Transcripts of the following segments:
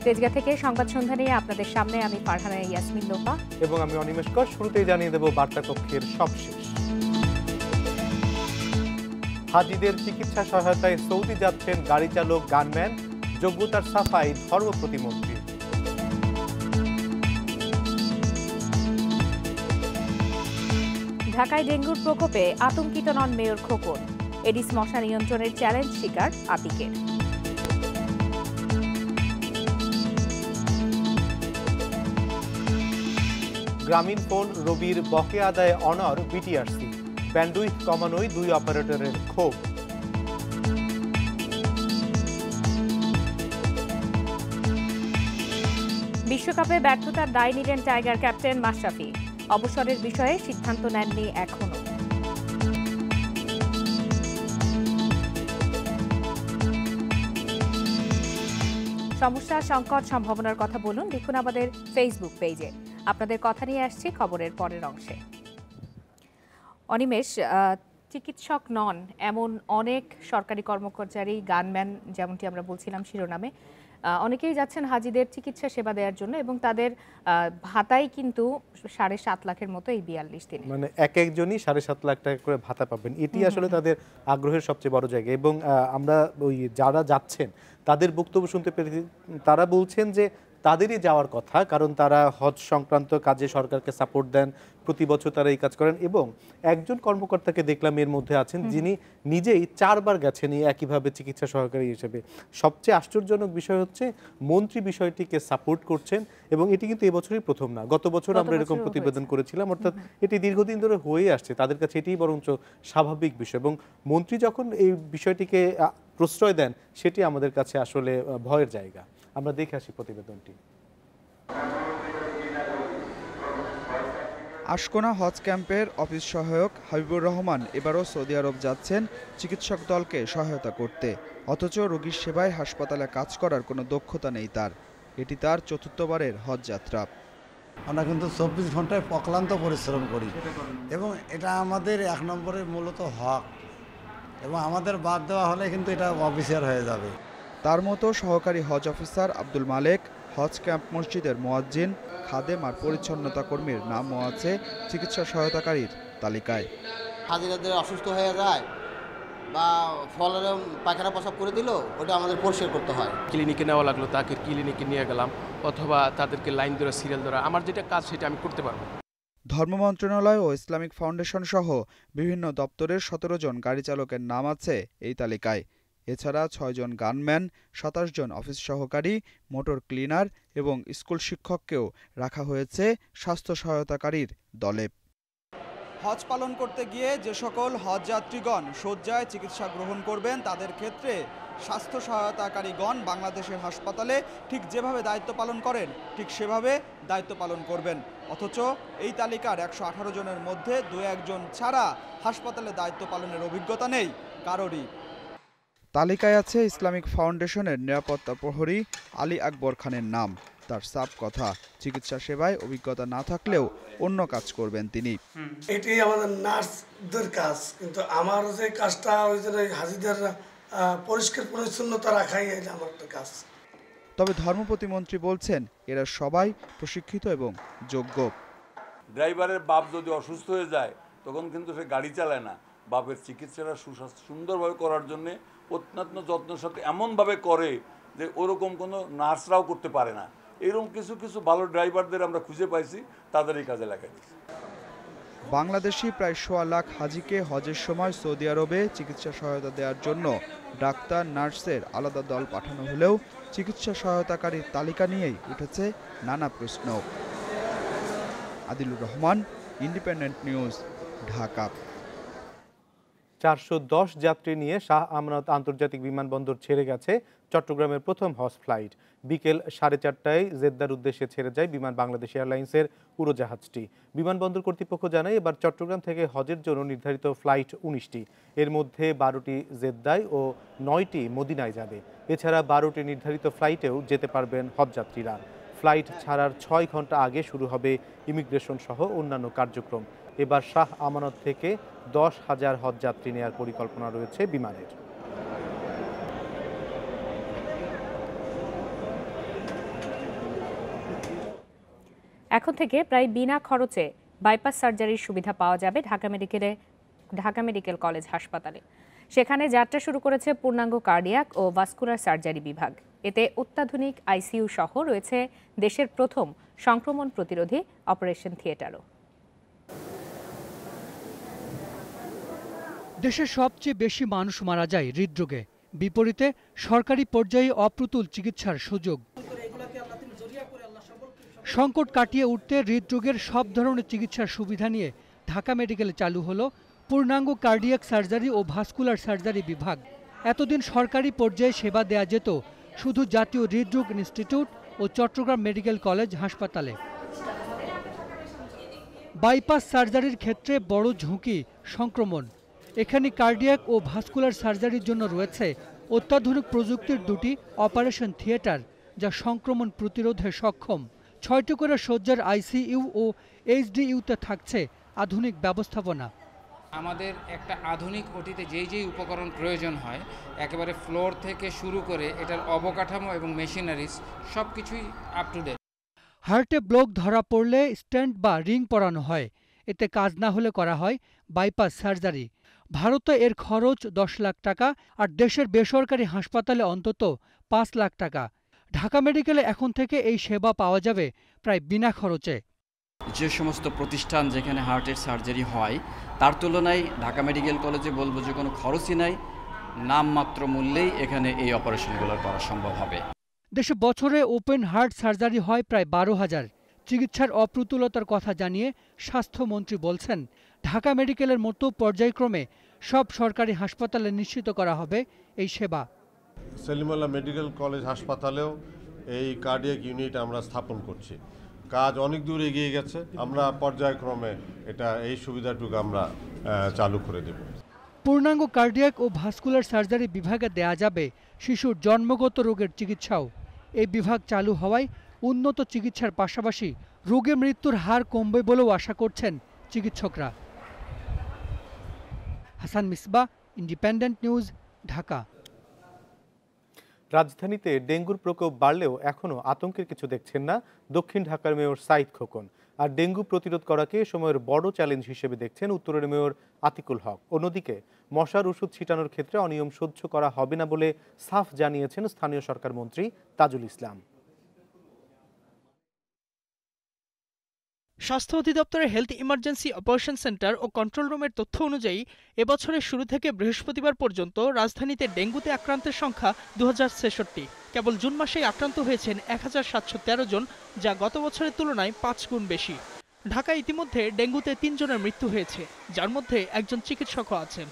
তেজগাঁ থেকে সংবাদ সন্ধ্যা নিয়ে আপনাদের সামনে আমি ফারহানা ইয়াসমিন লোপা এবং আমি অনিমেষ কর। শুরুতেই জানিয়ে দেব বার্তা কক্ষের সবশেষ। হাজিদের চিকিৎসা সহায়তায় সৌদি যাচ্ছেন গাড়ি চালক, গানম্যান, যোগ্যতার সাফাই ধর্ম প্রতিমন্ত্রী। ঢাকায় ডেঙ্গুর প্রকোপে আতঙ্কিত নন মেয়র খোকন। এডিস মশা নিয়ন্ত্রণের চ্যালেঞ্জ শিকার আতিকের। গ্রামীণ ফোন রবির বকেয়া আদায়ে অনড় বিটিআরসি। ব্যান্ডউইথ কমানোয় দুই অপারেটরের ক্ষোভ। বিশ্বকাপে ব্যর্থতার দায় নিলেন টাইগার ক্যাপ্টেন মাশরাফি। অবসরের বিষয়ে সিদ্ধান্ত নেননি এখনো। সমস্যা, সংকট, সম্ভাবনার কথা বলুন, লিখুন আমাদের ফেসবুক পেজে। আপনাদের কথা নিয়ে আসছি খবরের পরের অংশে। অনিমেষ, চিকিৎসক নন এমন অনেক সরকারি কর্মচারী, গানম্যান, যেমনটি আমরা বলছিলাম শিরোনামে, অনেকেই যাচ্ছেন হাজিদের চিকিৎসা সেবা দেওয়ার জন্য এবং তাদের ভাতাই কিন্তু 7.5 লাখের মতো এই 42 দিনে। মানে একজনই 7.5 লাখ টাকা করে ভাতা পাবেন। এটি আসলে তাদের আগ্রহের সবচেয়ে বড় জায়গা। এবং আমরা ওই যারা যাচ্ছেন তাদের বক্তব্য শুনতে পেরেছি, তারা বলছেন যে তাদেরই যাওয়ার কথা, কারণ তারা হজ সংক্রান্ত কাজে সরকারকে সাপোর্ট দেন, প্রতি বছর তারা এই কাজ করেন। এবং একজন কর্মকর্তাকে দেখলাম এর মধ্যে আছেন যিনি নিজেই 4 বার গেছেন একইভাবে চিকিৎসা সহকারী হিসেবে। সবচেয়ে আশ্চর্যজনক বিষয় হচ্ছে মন্ত্রী বিষয়টিকে সাপোর্ট করছেন এবং এটি কিন্তু এবছরই প্রথম না, গত বছর আমরা এরকম প্রতিবেদন করেছিলাম। অর্থাৎ এটি দীর্ঘদিন ধরে হয়ে আসছে, তাদের কাছে এটিই বরঞ্চ স্বাভাবিক বিষয়। এবং মন্ত্রী যখন এই বিষয়টিকে প্রশ্রয় দেন সেটি আমাদের কাছে আসলে ভয়ের জায়গা। আমরা দেখে আসি প্রতিবেদনটি। আশকোনা হজ ক্যাম্পের অফিস সহায়ক হাবিবুর রহমান এবারও সৌদি আরব যাচ্ছেন চিকিৎসক দলকে সহায়তা করতে। অথচ রোগীর সেবায় হাসপাতালে কাজ করার কোনো দক্ষতা নেই তার। এটি তার 4র্থবারের হজ যাত্রা। আমরা কিন্তু 24 ঘন্টায় অক্লান্ত পরিশ্রম করি এবং এটা আমাদের 1 নম্বরের মূলত হক, এবং আমাদের বাদ দেওয়া হলে কিন্তু এটা অফিসার হয়ে যাবে। তার মতো সহকারী হজ অফিসার আব্দুল মালেক, হজ ক্যাম্প মসজিদের মুয়াজ্জিন, খাদেম আর পরিচ্ছন্নতা কর্মীর নামও আছে চিকিৎসা সহায়তাকারীর তালিকায়। হাজিরাদের অসুস্থ হয়ে যায় বা ফলের পায়খানা প্রসাব করে দিল, ওটা আমাদের পরিষ্কার করতে হয়। ক্লিনিকে নেওয়া লাগলো, তাকে ক্লিনিকে নিয়ে গেলাম, অথবা তাদেরকে লাইন ধরে সিরিয়াল ধরা, আমার যেটা কাজ সেটা আমি করতে পারবো। ধর্ম মন্ত্রণালয় ও ইসলামিক ফাউন্ডেশন সহ বিভিন্ন দপ্তরের 17 জন গাড়ি চালকের নাম আছে এই তালিকায়। এছাড়া 6 জন গানম্যান, 27 জন অফিস সহকারী, মোটর ক্লিনার এবং স্কুল শিক্ষককেও রাখা হয়েছে স্বাস্থ্য সহায়তাকারীর দলে। হজ পালন করতে গিয়ে যে সকল হজ যাত্রীগণ শয্যায় চিকিৎসা গ্রহণ করবেন তাদের ক্ষেত্রে স্বাস্থ্য সহায়তাকারীগণ বাংলাদেশের হাসপাতালে ঠিক যেভাবে দায়িত্ব পালন করেন ঠিক সেভাবে দায়িত্ব পালন করবেন। অথচ এই তালিকার 118 জনের মধ্যে 2-1 জন ছাড়া হাসপাতালে দায়িত্ব পালনের অভিজ্ঞতা নেই কারোরই। তালিকায় আছে ইসলামিক ফাউন্ডেশনের নিরাপত্তা প্রহরী আলী আকবর খানের নাম। তার সাফ কথা, চিকিৎসা সেবায় অভিজ্ঞতা না থাকলেও অন্য কাজ করবেন তিনি। এটি আমাদের নার্সদের কাজ, কিন্তু আমার যে কাজটা ওই যে হাজিদের পরিষ্কার পরিচ্ছন্নতা রাখাই আমার কাজ। তবে ধর্ম প্রতিমন্ত্রী বলছেন এরা সবাই প্রশিক্ষিত এবং যোগ্য। ড্রাইভারের বাপ যদি অসুস্থ হয়ে যায় তখন কিন্তু সে গাড়ি চালায় না, বাপের চিকিৎসাটা সুন্দরভাবে করার জন্য অত্যন্ত যত্নের সাথে এমনভাবে করে যে ওরকম কোনো নার্সরাও করতে পারে না। এরকম কিছু কিছু ভালো ড্রাইভারদের আমরা খুঁজে পাইছি, তাদের এই কাজে লাগাই দিচ্ছি। বাংলাদেশি প্রায় 1.25 লাখ হাজিকে হজের সময় সৌদি আরবে চিকিৎসা সহায়তা দেওয়ার জন্য ডাক্তার, নার্সের আলাদা দল পাঠানো হলেও চিকিৎসা সহায়তাকারীর তালিকা নিয়েই উঠেছে নানা প্রশ্ন। Adilur Rahman, independent news, Dhaka. 410 যাত্রী নিয়ে শাহ আমানত আন্তর্জাতিক বিমানবন্দর ছেড়ে গেছে চট্টগ্রামের প্রথম হজ ফ্লাইট। বিকেল 4:30টায় জেদ্দার উদ্দেশ্যে ছেড়ে যায় বিমান বাংলাদেশ এয়ারলাইন্সের উড়োজাহাজটি। বিমানবন্দর কর্তৃপক্ষ জানায় এবার চট্টগ্রাম থেকে হজের জন্য নির্ধারিত ফ্লাইট 19টি, এর মধ্যে 12টি জেদ্দায় ও 9টি মদিনায় যাবে। এছাড়া 12টি নির্ধারিত ফ্লাইটেও যেতে পারবেন হজযাত্রীরা। ফ্লাইট ছাড়ার 6 ঘন্টা আগে শুরু হবে ইমিগ্রেশন সহ অন্যান্য কার্যক্রম। এবার শাহ আমানত থেকে 10,000 হজযাত্রী নেওয়ার পরিকল্পনা রয়েছে বিমানের। এখন থেকে প্রায় বিনা খরচে বাইপাস সার্জারির সুবিধা পাওয়া যাবে ঢাকা মেডিকেল কলেজ হাসপাতালে। সেখানে যাত্রা শুরু করেছে পূর্ণাঙ্গ কার্ডিয়াক ও ভাস্কুলার সার্জারি বিভাগ। এতে অত্যাধুনিক আইসিইউ সহ রয়েছে দেশের প্রথম সংক্রমণ প্রতিরোধী অপারেশন থিয়েটারও। দেশের সবচেয়ে বেশি মানুষ মারা যায় হৃদরোগে, বিপরীতে সরকারি পর্যায়ে অপ্রতুল চিকিৎসার সুযোগ। সংকট কাটিয়ে উঠতে হৃদরোগের সব ধরনের চিকিৎসার সুবিধা নিয়ে ঢাকা মেডিকেলে চালু হলো পূর্ণাঙ্গ কার্ডিয়াক সার্জারি ও ভাস্কুলার সার্জারি বিভাগ। এতদিন সরকারি পর্যায়ে সেবা দেয়া যেত শুধু জাতীয় হৃদরোগ ইনস্টিটিউট ও চট্টগ্রাম মেডিকেল কলেজ হাসপাতালে। বাইপাস সার্জারির ক্ষেত্রে বড় ঝুঁকি সংক্রমণ। এখানে কার্ডিয়াক ও ভাস্কুলার সার্জারির জন্য রয়েছে অত্যাধুনিক প্রযুক্তির দুটি অপারেশন থিয়েটার, যা সংক্রমণ প্রতিরোধে সক্ষম। ৬টি করে শয্যার আইসিইউ ও এইচডিইউতে থাকছে আধুনিক ব্যবস্থাপনা। আমাদের একটা আধুনিক ওটিতে যেই উপকরণ প্রয়োজন হয়, একেবারে ফ্লোর থেকে শুরু করে এটার অবকাঠামো এবং মেশিনারিজ সব কিছুই আপ টু ডেট। হার্টে ব্লক ধরা পড়লে স্ট্যান্ড বা রিং পরানো হয়। এতে কাজ না হলে করা হয় বাইপাস সার্জারি। ভারতে এর খরচ ১০ লাখ টাকা, আর দেশের বেসরকারি হাসপাতালে অন্তত ৫ লাখ টাকা। ঢাকা মেডিকেলে এখন থেকে এই সেবা পাওয়া যাবে প্রায় বিনা খরচে। যে সমস্ত প্রতিষ্ঠান যেখানে হার্টের সার্জারি হয় তার তুলনায় ঢাকা মেডিকেল কলেজে বলবো যে কোনো খরচই নাই, নামমাত্র মূল্যেই এখানে এই অপারেশনগুলো করা সম্ভব হবে। দেশে বছরে ওপেন হার্ট সার্জারি হয় প্রায় ১২,০০০। চিকিৎসার অপ্রতুলতার কথা জানিয়ে স্বাস্থ্যমন্ত্রী বলছেন, ঢাকা মেডিকেলের মতো পর্যায়ক্রমে সব সরকারি হাসপাতালে নিশ্চিত করা হবে এই সেবা। সেলিমুল্লাহ মেডিকেল কলেজ হাসপাতালেও এই কার্ডিয়াক ইউনিট আমরা স্থাপন করছি। কাজ অনেক দূর এগিয়ে গেছে, আমরা পর্যায়ক্রমে এই সুবিধাটুকু আমরা চালু করে দেব। পূর্ণাঙ্গ কার্ডিয়াক ও ভাস্কুলার সার্জারি বিভাগে দেয়া যাবে শিশুর জন্মগত রোগের চিকিৎসাও। এই বিভাগ চালু হওয়ায় উন্নত চিকিৎসার পাশাপাশি রোগে মৃত্যুর হার কমবে বলেও আশা করছেন চিকিৎসকরা। Hasan Misbah, independent news, Dhaka. রাজধানীতে ডেঙ্গুর প্রকোপ বাড়লেও এখনও আতঙ্কের কিছু দেখছেন না দক্ষিণ ঢাকার মেয়র সাঈদ খোকন। আর ডেঙ্গু প্রতিরোধ করাকে সময়ের বড় চ্যালেঞ্জ হিসেবে দেখছেন উত্তরের মেয়র আতিকুল হক। অন্যদিকে মশার ওষুধ ছিটানোর ক্ষেত্রে অনিয়ম সহ্য করা হবে না বলে সাফ জানিয়েছেন স্থানীয় সরকার মন্ত্রী তাজুল ইসলাম। স্বাস্থ্য অধিদপ্তরের হেলথ ইমার্জেন্সি অপারেশন সেন্টার ও কন্ট্রোল রুমের তথ্য অনুযায়ী এবছরের শুরু থেকে বৃহস্পতিবার পর্যন্ত রাজধানীতে ডেঙ্গুতে আক্রান্তের সংখ্যা ২০৬৬। কেবল জুন মাসেই আক্রান্ত হয়েছেন ১৭১৩ জন, যা গত বছরের তুলনায় ৫ গুণ বেশি। ঢাকায় ইতিমধ্যে ডেঙ্গুতে ৩ জনের মৃত্যু হয়েছে, যার মধ্যে একজন চিকিৎসকও আছেন।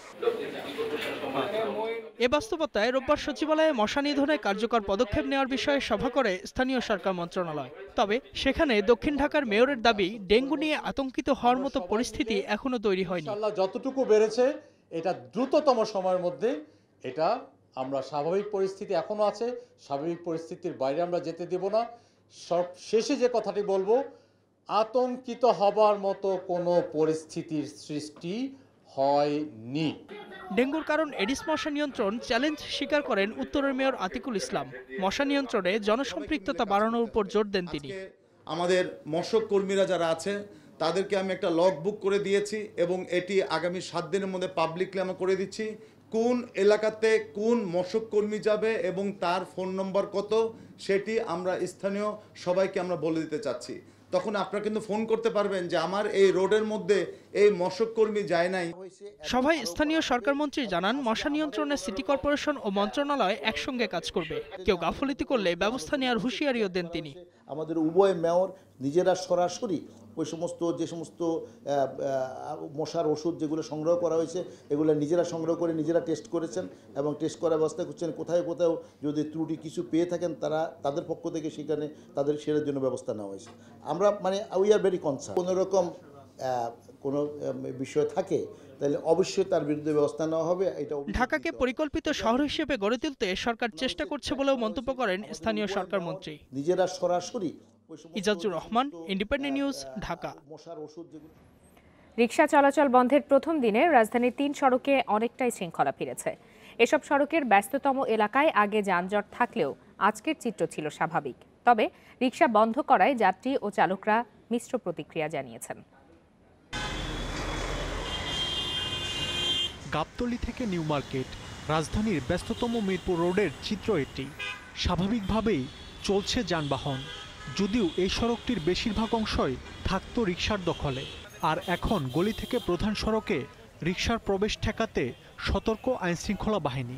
এ বাস্তবতায় রোববার সচিবালয়ে মশা নিধনে কার্যকর পদক্ষেপ নেওয়ার বিষয়ে সভা করে স্থানীয় সরকার মন্ত্রণালয়। তবে সেখানে দক্ষিণ ঢাকার মেয়রের দাবি, ডেঙ্গু নিয়ে আতঙ্কিত হওয়ার মতো পরিস্থিতি এখনো তৈরি হয়নি। যতটুকু বেড়েছে এটা দ্রুততম সময়ের মধ্যে এটা আমরা স্বাভাবিক পরিস্থিতি এখনো আছে, স্বাভাবিক পরিস্থিতির বাইরে আমরা যেতে দেব না। সব শেষে যে কথাটি বলবো, আতঙ্কিত হবার মতো কোনো পরিস্থিতির সৃষ্টি হয়নি। ডেঙ্গুর কারণ এডিস মশা নিয়ন্ত্রণ চ্যালেঞ্জ স্বীকার করেন উত্তরের মেয়র আতিকুল ইসলাম। মশা নিয়ন্ত্রণে জনসম্পৃক্ততা বাড়ানোর উপর জোর দেন তিনি। আমাদের মশক কর্মীরা যারা আছে তাদেরকে আমি একটা লগ বুক করে দিয়েছি এবং এটি আগামী 7 দিনের মধ্যে পাবলিকলি আমরা করে দিচ্ছি। কোন এলাকাতে কোন মশক কর্মী যাবে এবং তার ফোন নম্বর কত সেটি আমরা স্থানীয় সবাইকে আমরা বলে দিতে চাচ্ছি। তখন আপনারা কিন্তু ফোন করতে পারবেন যে আমার এই রোডের মধ্যে এই মশক কর্মী যায় নাই। সভায় স্থানীয় সরকার মন্ত্রী জানান, মশা নিয়ন্ত্রণে সিটি কর্পোরেশন ও মন্ত্রণালয় একসঙ্গে কাজ করবে। কেউ গাফিলতি করলে ব্যবস্থা নেওয়ার হুঁশিয়ারিও দেন তিনি। আমাদের উভয় মেয়র নিজেরা সরাসরি ওই যে সমস্ত মশার ওষুধ যেগুলো সংগ্রহ করা হয়েছে এগুলো নিজেরা সংগ্রহ করে নিজেরা টেস্ট করেছেন এবং টেস্ট করার ব্যবস্থা করছেন। কোথাও যদি ত্রুটি কিছু পেয়ে থাকেন তাদের পক্ষ থেকে সেখানে তাদের সেটার জন্য ব্যবস্থা নেওয়া হয়েছে। আমরা উই আর ভেরি কনসার্ন। কোনো রকম কোনো বিষয় থাকে তাহলে অবশ্যই তার বিরুদ্ধে ব্যবস্থা নেওয়া হবে। এটা ঢাকাকে পরিকল্পিত শহর হিসেবে গড়ে তুলতে সরকার চেষ্টা করছে বলেও মন্তব্য করেন স্থানীয় সরকার মন্ত্রী। নিজেরা সরাসরি। Ijajur Rahman, independent news, Dhaka. রিকশা চলাচল বন্ধের প্রথম দিনে রাজধানীর 3 সড়কে অনেকটাই শৃঙ্খলা ফিরেছে। এসব সড়কের ব্যস্ততম এলাকায় আগে যানজট থাকলেও আজকের চিত্র ছিল স্বাভাবিক। তবে রিকশা বন্ধ করায় যাত্রী ও চালকরা মিশ্র প্রতিক্রিয়া জানিয়েছেন। গাবতলী থেকে নিউ মার্কেট, রাজধানীর ব্যস্ততম মিরপুর রোডের চিত্র এটি। স্বাভাবিকভাবেই চলছে যানবাহন, যদিও এই সড়কটির বেশিরভাগ অংশই থাকতো রিকশার দখলে। আর এখন গলি থেকে প্রধান সড়কে রিকশার প্রবেশ ঠেকাতে সতর্ক আইনশৃঙ্খলা বাহিনী।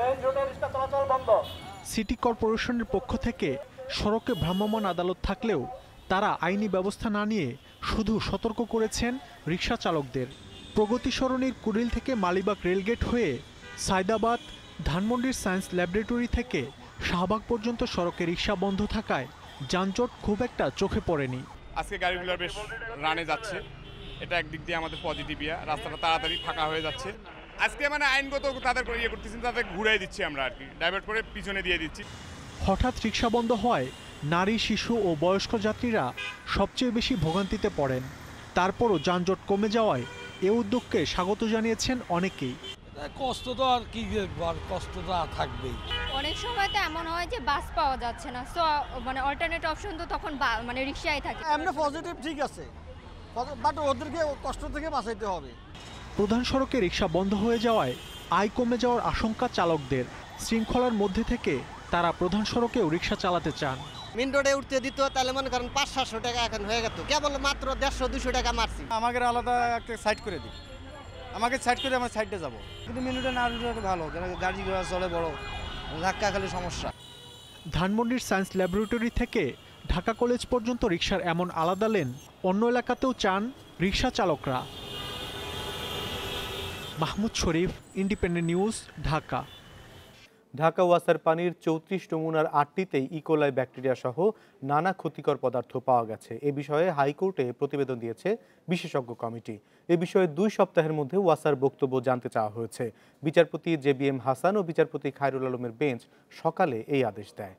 সিটি কর্পোরেশনের পক্ষ থেকে সড়কে ভ্রাম্যমাণ আদালত থাকলেও তারা আইনি ব্যবস্থা না নিয়ে শুধু সতর্ক করেছেন রিকশা চালকদের। প্রগতি সরণির কুড়িল থেকে মালিবাগ রেলগেট হয়ে সায়দাবাদ, ধানমন্ডির সায়েন্স ল্যাবরেটরি থেকে শাহবাগ পর্যন্ত সড়কে রিকশা বন্ধ থাকায় যানজট খুব একটা চোখে পড়েনি। আজকে গাড়িগুলো বেশ রানে যাচ্ছে, এটা একদিক দিয়ে আমাদের পজিটিভ। রাস্তাটা তাড়াতাড়ি ফাঁকা হয়ে যাচ্ছে। আজকে মানে আইনগত তাদের ইয়ে করতেছি, তাদের ঘুরাই দিচ্ছি আমরা আর কি, ডাইভার্ট করে পিছনে দিয়ে দিচ্ছি। হঠাৎ রিকশা বন্ধ হওয়ায় নারী, শিশু ও বয়স্ক যাত্রীরা সবচেয়ে বেশি ভোগান্তিতে পড়েন। তারপরও যানজট কমে যাওয়ায় এ উদ্যোগকে স্বাগত জানিয়েছেন অনেকেই। কষ্ট তো আর কি, কষ্ট তো থাকবেই। অনেক সময় তো এমন হয় যে বাস পাওয়া যাচ্ছে না, সো মানে অল্টারনেট অপশন তো তখন মানে রিকশাই থাকে। এমনি পজিটিভ ঠিক আছে, বাট ওদেরকে কষ্ট থেকে বাঁচাইতে হবে। প্রধান সড়কে রিকশা বন্ধ হয়ে যাওয়ায় আয় কমে যাওয়ার আশঙ্কা চালকদের। শৃঙ্খলার মধ্যে থেকে তারা প্রধান সড়কেও রিকশা চালাতে চান। মেন রোডে উঠতে দিত তাহলে মনে করেন 500-700 টাকা এখন হয়ে গেত, কেবল মাত্র 150-200 টাকা মারছি। আমাকে আলাদা একটা সাইড করে দিই, আমাকে সাইড করে আমার সাইডে যাবো। কিন্তু মেন রোডে না উঠলে ভালো, গাড়ি ঘোড়া চলে বড়, ধাক্কা খালি সমস্যা। ধানমন্ডির সায়েন্স ল্যাবরেটরি থেকে ঢাকা কলেজ পর্যন্ত রিকশার এমন আলাদা লেন অন্য এলাকাতেও চান রিকশা চালকরা। Mahmud Sharif, independent news, Dhaka. ঢাকা ওয়াসার পানির 34 নমুনার 8টিতেই ইকোলাই ব্যাকটেরিয়া সহ নানা ক্ষতিকর পদার্থ পাওয়া গেছে। এ বিষয়ে হাইকোর্টে প্রতিবেদন দিয়েছে বিশেষজ্ঞ কমিটি। এ বিষয়ে 2 সপ্তাহের মধ্যে ওয়াসার বক্তব্য জানতে চাওয়া হয়েছে। বিচারপতি JBM হাসান ও বিচারপতি খায়রুল আলমের বেঞ্চ সকালে এই আদেশ দেয়।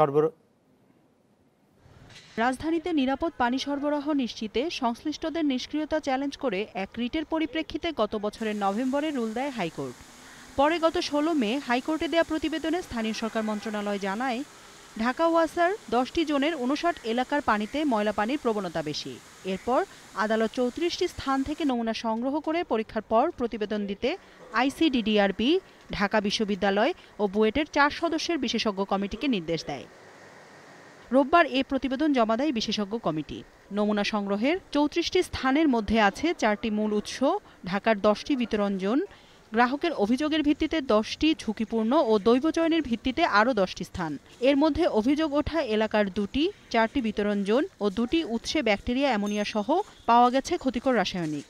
রাজধানীতে নিরাপদ পানি সরবরাহ নিশ্চিতে সংশ্লিষ্টদের নিষ্ক্রিয়তা চ্যালেঞ্জ করে এক রিটের পরিপ্রেক্ষিতে গত বছরের নভেম্বরে রুল দেয় হাইকোর্ট। পরে গত 16 মে হাইকোর্টে দেয়া প্রতিবেদনে স্থানীয় সরকার মন্ত্রণালয় জানায়, ঢাকা ওয়াসার 10টি জোনের 59 এলাকার পানিতে ময়লা পানির প্রবণতা বেশি। এরপর আদালত 34টি স্থান থেকে নমুনা সংগ্রহ করে পরীক্ষার পর প্রতিবেদন দিতে ICDDRB, ঢাকা বিশ্ববিদ্যালয় ও বুয়েটের 4 সদস্যের বিশেষজ্ঞ কমিটিকে নির্দেশ দেয়। রোববার এ প্রতিবেদন জমা দেয় বিশেষজ্ঞ কমিটি। নমুনা সংগ্রহের 34টি স্থানের মধ্যে আছে 4টি মূল উৎস, ঢাকার 10টি বিতরণ জোন, গ্রাহকের অভিযোগের ভিত্তিতে 10টি, ঝুঁকিপূর্ণ ও দৈব চয়নের ভিত্তিতে আরও 10টি স্থান। এর মধ্যে অভিযোগ ওঠা এলাকার 2টি, 4টি বিতরণ জোন ও 2টি উৎসে ব্যাকটেরিয়া, অ্যামোনিয়া সহ পাওয়া গেছে ক্ষতিকর রাসায়নিক।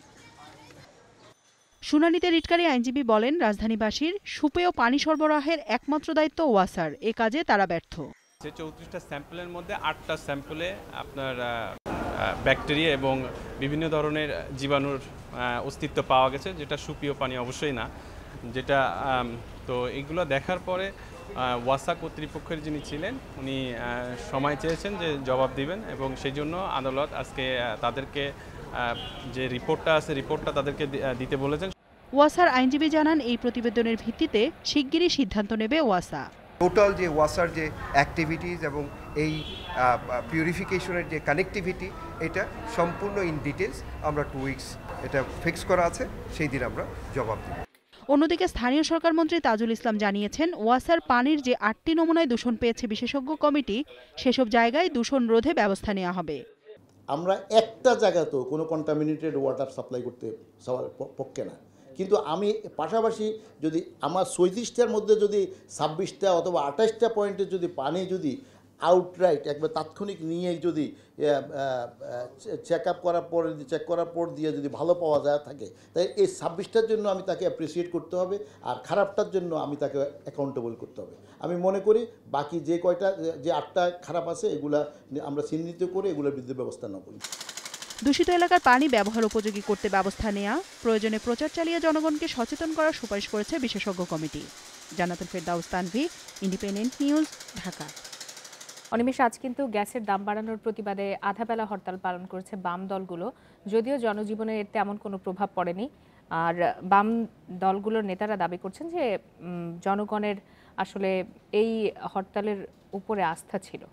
শুনানিতে রিটকারী আইনজীবী বলেন, রাজধানীবাসীর সুপেয় পানি সরবরাহের একমাত্র দায়িত্ব ওয়াসার, এ কাজে তারা ব্যর্থ। 34টা স্যাম্পলের মধ্যে 8টা স্যাম্পলে আপনার ব্যাকটেরিয়া এবং বিভিন্ন ধরনের জীবাণুর অস্তিত্ব পাওয়া গেছে, যেটা সুপেয় পানি অবশ্যই না। যেটা তো এগুলো দেখার পরে ওয়াসা কর্তৃপক্ষের যিনি ছিলেন উনি সময় চেয়েছেন যে জবাব দিবেন, এবং সেই জন্য আদালত আজকে তাদেরকে যে রিপোর্টটা আছে রিপোর্টটা তাদেরকে দিতে বলেছেন। ওয়াসার আইনজীবী জানান, এই প্রতিবেদনের ভিত্তিতে শিগগিরই সিদ্ধান্ত নেবে ওয়াসা। টোটাল যে ওয়াসার যে অ্যাক্টিভিটিস এবং এই পিউরিফিকেশনের যে কানেক্টিভিটি, এটা সম্পূর্ণ ইন ডিটেলস আমরা 2 উইকস এটা ফিক্স করা আছে, সেই দিন আমরা জবাব দেব। অন্যদিকে স্থানীয় সরকার মন্ত্রী তাজুল ইসলাম জানিয়েছেন, ওয়াসার পানির যে 8টি নমুনায় দূষণ পেয়েছে বিশেষজ্ঞ কমিটি, সেসব জায়গায় দূষণ রোধে ব্যবস্থা নেওয়া হবে। আমরা একটা জায়গাতেও কোনো কন্টামিনেটেড ওয়াটার সাপ্লাই করতে সবার পক্ষে না, কিন্তু আমি পাশাপাশি যদি আমার 37টার মধ্যে যদি 26টা অথবা 28টা পয়েন্টে যদি পানি যদি আউটরাইট একবার তাৎক্ষণিক নিয়ে যদি চেক করার পর দিয়ে যদি ভালো পাওয়া যায় থাকে, তাই এই 26টার জন্য আমি তাকে অ্যাপ্রিসিয়েট করতে হবে, আর খারাপটার জন্য আমি তাকে অ্যাকাউন্টেবল করতে হবে। আমি মনে করি বাকি যে 8টা খারাপ আছে এগুলা আমরা চিহ্নিত করে এগুলোর বিরুদ্ধে ব্যবস্থা নেব। দূষিত এলাকার পানি ব্যবহার উপযোগী করতে ব্যবস্থা নেওয়া, প্রয়োজনে প্রচার চালিয়ে জনগণকে সচেতন করার সুপারিশ করেছে বিশেষজ্ঞ কমিটি। Jannatul Ferdous Tanvi, independent news, Dhaka. অনিমেষ, আজ কিন্তু গ্যাসের দাম বাড়ানোর প্রতিবাদে আধাবেলা হরতাল পালন করেছে বাম দলগুলো, যদিও জনজীবনে এর তেমন কোনো প্রভাব পড়েনি। আর বাম দলগুলোর নেতারা দাবি করছেন যে জনগণের আসলে এই হরতালের উপরে আস্থা ছিল।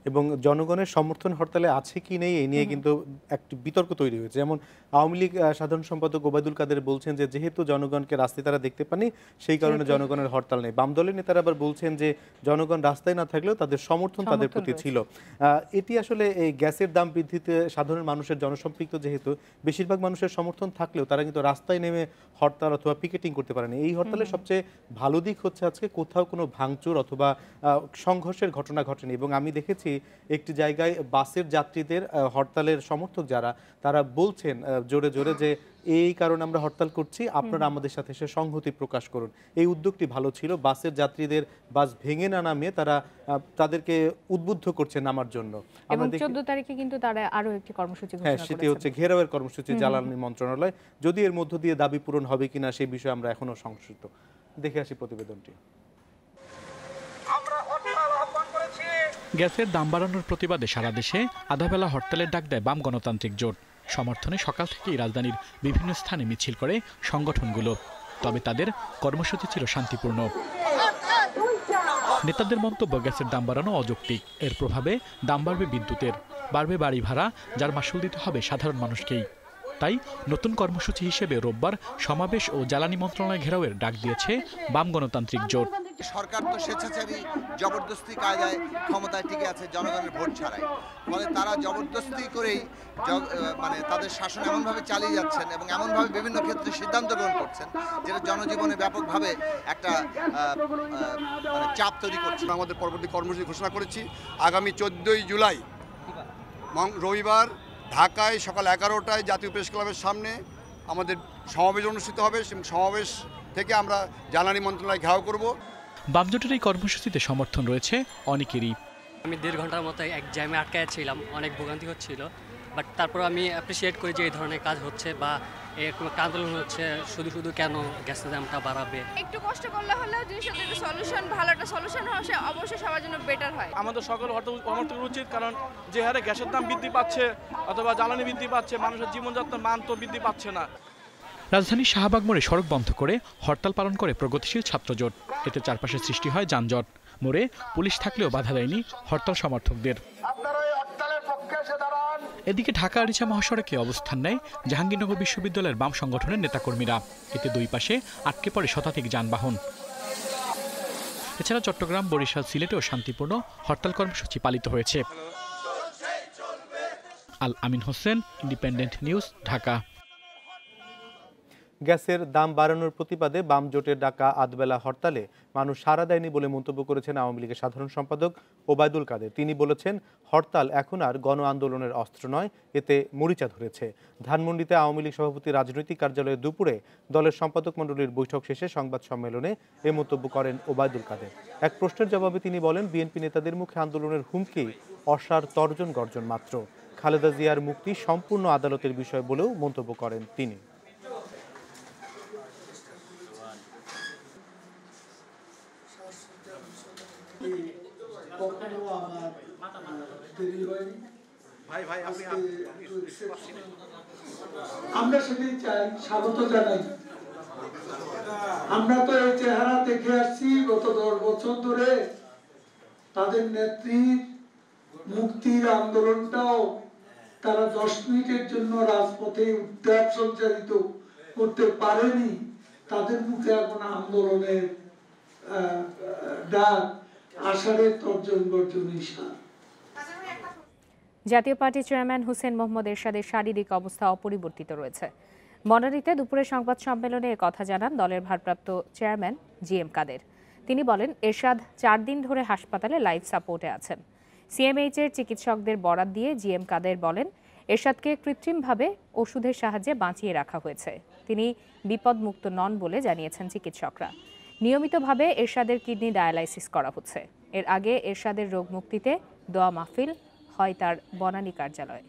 এবং জনগণের সমর্থন হরতালে আছে কি নেই এই নিয়ে কিন্তু একটি বিতর্ক তৈরি হয়েছে। যেমন আওয়ামী লীগ সাধারণ সম্পাদক ওবায়দুল কাদের বলছেন যে যেহেতু জনগণকে রাস্তায় তারা দেখতে পানি সেই কারণে জনগণের হরতাল নেই। বাম দলের নেতারা আবার বলছেন যে জনগণ রাস্তায় না থাকলেও তাদের সমর্থন তাদের প্রতি ছিল। এটি আসলে এই গ্যাসের দাম বৃদ্ধিতে সাধারণ মানুষের জনসম্পৃক্ত যেহেতু বেশিরভাগ মানুষের সমর্থন থাকলেও তারা কিন্তু রাস্তায় নেমে হরতাল অথবা পিকেটিং করতে পারেনি। এই হরতালের সবচেয়ে ভালো দিক হচ্ছে আজকে কোথাও কোনো ভাঙচুর অথবা সংঘর্ষের ঘটনা ঘটেনি। এবং আমি দেখেছি একটি জায়গায় বাসের যাত্রীদের হরতালের সমর্থক যারা তারা বলছেন জোরে জোরে যে এই কারণে আমরা হরতাল করছি, আপনারা আমাদের সাথে এসে সংহতি প্রকাশ করুন। এই উদ্যোগটি ভালো ছিল। বাসের যাত্রীদের বাস ভেঙে না নামিয়ে তারা তাদেরকে উদ্বুদ্ধ করছে নামার জন্য। এবং 14 তারিখে কিন্তু তারা আরো একটি কর্মসূচি ঘোষণা করেছে। সেটি হচ্ছে ঘেরাওয়ের কর্মসূচি জ্বালানি মন্ত্রণালয়। যদি এর মধ্য দিয়ে দাবি পূরণ হবে কিনা সেই বিষয়ে আমরা এখনো সংশয়িত। দেখে আসি প্রতিবেদনটি। গ্যাসের দাম বাড়ানোর প্রতিবাদে সারা দেশে আধাবেলা হরতালের ডাক দেয় বাম গণতান্ত্রিক জোট। সমর্থনে সকাল থেকেই রাজধানীর বিভিন্ন স্থানে মিছিল করে সংগঠনগুলো। তবে তাদের কর্মসূচি ছিল শান্তিপূর্ণ। নেতাদের মন্তব্য, গ্যাসের দাম বাড়ানো অযৌক্তিক। এর প্রভাবে দাম বাড়বে বিদ্যুতের, বাড়বে বাড়ি ভাড়া, যার মাসুল দিতে হবে সাধারণ মানুষকেই। তাই নতুন কর্মসূচি হিসেবে রোববার সমাবেশ ও জ্বালানি মন্ত্রণালয় ঘেরাওয়ের ডাক দিয়েছে বাম গণতান্ত্রিক জোট। সরকার তো স্বেচ্ছাচারী জবরদস্তি কায়দায় ক্ষমতায় টিকে আছে জনগণের ভোট ছাড়াই। ফলে তারা জবরদস্তি করেই মানে তাদের শাসন এমনভাবে চালিয়ে যাচ্ছেন এবং এমনভাবে বিভিন্ন ক্ষেত্রে সিদ্ধান্ত গ্রহণ করছেন যেটা জনজীবনে ব্যাপকভাবে একটা মানে চাপ তৈরি করছে। আমাদের পরবর্তী কর্মসূচি ঘোষণা করেছি আগামী 14ই জুলাই রবিবার ঢাকায় সকাল 11টায় জাতীয় প্রেস ক্লাবের সামনে আমাদের সমাবেশ অনুষ্ঠিত হবে। সমাবেশ থেকে আমরা জ্বালানি মন্ত্রণালয় ঘেরাও করব। বামজোটের এই কর্মসূচিতে সমর্থন রয়েছে অনেকেরই। আমি 1.5 ঘন্টার মতো এক জ্যামে আটকায় ছিলাম, অনেক ভোগান্তি হচ্ছিল, বাট তারপর আমি অ্যাপ্রিসিয়েট করি যে এই ধরনের কাজ হচ্ছে বা এরকম একটা আন্দোলন হচ্ছে। শুধু শুধু কেন গ্যাসের দামটা বাড়াবে? একটু কষ্ট করলে হলেও জিনিসটা একটু সলিউশন, ভালো একটা সলিউশন হওয়া অবশ্যই সবার জন্য বেটার হয়। আমাদের সকল সমর্থন উচিত, কারণ যে হারে গ্যাসের দাম বৃদ্ধি পাচ্ছে অথবা জ্বালানি বৃদ্ধি পাচ্ছে, মানুষের জীবনযাত্রার মান তো বৃদ্ধি পাচ্ছে না। রাজধানীর শাহবাগ মোড়ে সড়ক বন্ধ করে হরতাল পালন করে প্রগতিশীল ছাত্রজোট। এতে চারপাশে সৃষ্টি হয় যানজট। মোড়ে পুলিশ থাকলেও বাধা দেয়নি হরতাল সমর্থকদের। এদিকে ঢাকা আরিচা মহাসড়কে অবস্থান নেয় জাহাঙ্গীরনগর বিশ্ববিদ্যালয়ের বাম সংগঠনের নেতাকর্মীরা। এতে দুই পাশে আটকে পড়ে শতাধিক যানবাহন। এছাড়া চট্টগ্রাম, বরিশাল, সিলেটেও শান্তিপূর্ণ হরতাল কর্মসূচি পালিত হয়েছে। Al Amin Hossain, independent news, Dhaka. গ্যাসের দাম বাড়ানোর প্রতিবাদে বাম জোটের ডাকা আধবেলা হরতালে মানুষ সাড়া দেয়নি বলে মন্তব্য করেছেন আওয়ামী লীগের সাধারণ সম্পাদক ওবায়দুল কাদের। তিনি বলেছেন, হরতাল এখন আর গণ আন্দোলনের অস্ত্র নয়, এতে মরিচা ধরেছে। ধানমন্ডিতে আওয়ামী লীগ সভাপতি রাজনৈতিক কার্যালয়ে দুপুরে দলের সম্পাদক মণ্ডলীর বৈঠক শেষে সংবাদ সম্মেলনে এ মন্তব্য করেন ওবায়দুল কাদের। এক প্রশ্নের জবাবে তিনি বলেন, বিএনপি নেতাদের মুখে আন্দোলনের হুমকি অসার তর্জন গর্জন মাত্র। খালেদা জিয়ার মুক্তি সম্পূর্ণ আদালতের বিষয় বলেও মন্তব্য করেন তিনি। আমরা সেটাই চাই, স্বাগত জানাই। আমরা তো এই চেহারা দেখে আসছি গত 10 বছর ধরে। তাদের নেত্রীর মুক্তির আন্দোলনটাও তারা 10 মিনিটের জন্য রাজপথে উত্তাপ সঞ্চারিত করতে পারেনি। তাদের মুখে এখন আন্দোলনের ডাক, আষাঢ়ের তর্জন গর্জন ইশারা। জাতীয় পার্টির চেয়ারম্যান হোসেন মোহাম্মদ এরশাদের শারীরিক অবস্থা অপরিবর্তিত রয়েছে। বনানীতে দুপুরে সংবাদ সম্মেলনে কথা জানান দলের ভারপ্রাপ্ত চেয়ারম্যান জিএম কাদের। তিনি বলেন, এরশাদ 4 দিন ধরে হাসপাতালে লাইফ সাপোর্টে আছেন। সিএমএইচের চিকিৎসকদের বরাত দিয়ে জিএম কাদের বলেন, এরশাদকে কৃত্রিমভাবে ওষুধের সাহায্যে বাঁচিয়ে রাখা হয়েছে। তিনি বিপদমুক্ত নন বলে জানিয়েছেন চিকিৎসকরা। নিয়মিতভাবে এরশাদের কিডনি ডায়ালাইসিস করা হচ্ছে। এর আগে এরশাদের রোগ মুক্তিতে দোয়া মাহফিল হয় তার বনানী কার্যালয়ে।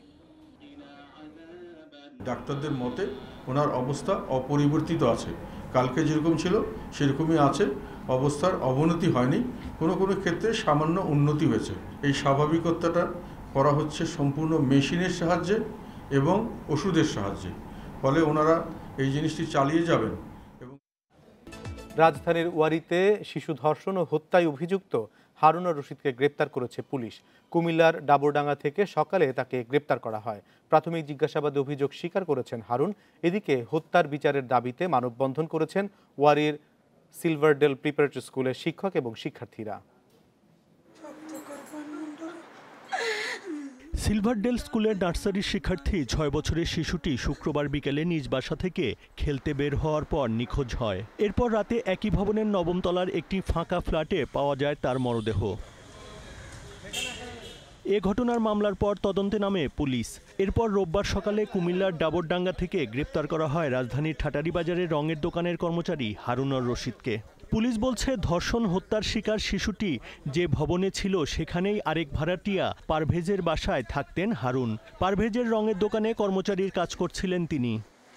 ডাক্তারদের মতে ওনার অবস্থা অপরিবর্তিত আছে, কালকে যেরকম ছিল সেরকমই আছে, অবস্থার অবনতি হয়নি, কোনো কোনো ক্ষেত্রে সামান্য উন্নতি হয়েছে। এই স্বাভাবিকতাটা করা হচ্ছে সম্পূর্ণ মেশিনের সাহায্যে এবং ওষুধের সাহায্যে। ফলে ওনারা এই জিনিসটি চালিয়ে যাবেন। রাজধানীর ওয়ারিতে শিশু ধর্ষণ ও হত্যায় অভিযুক্ত হারুন আর রশিদকে গ্রেপ্তার করেছে পুলিশ। কুমিল্লার ডাবরডাঙ্গা থেকে সকালে তাকে গ্রেপ্তার করা হয়। প্রাথমিক জিজ্ঞাসাবাদে অভিযোগ স্বীকার করেছেন হারুন। এদিকে হত্যার বিচারের দাবিতে মানববন্ধন করেছেন ওয়ারীর সিলভারডেল প্রিপারেটরি স্কুলের শিক্ষক এবং শিক্ষার্থীরা। সিলভারডেল স্কুলের নার্সারির শিক্ষার্থী 6 বছরের শিশুটি শুক্রবার বিকেলে নিজ বাসা থেকে খেলতে বের হওয়ার পর নিখোঁজ হয়। এরপর রাতে একই ভবনের 9ম তলার একটি ফাঁকা ফ্ল্যাটে পাওয়া যায় তার মরদেহ। এ ঘটনার মামলার পর তদন্তে নামে পুলিশ। এরপর রোববার সকালে কুমিল্লার ডাবরডাঙ্গা থেকে গ্রেপ্তার করা হয় রাজধানীর ঠাটারি বাজারের রঙের দোকানের কর্মচারী হারুন আর রশিদকে। পুলিশ বলছে, ধর্ষণ হত্যার শিকার শিশুটি যে ভবনে ছিল সেখানেই আরেক ভাড়াটিয়া পারভেজের বাসায় থাকতেন হারুন। পারভেজের রঙের দোকানে কর্মচারীর কাজ করছিলেন তিনি।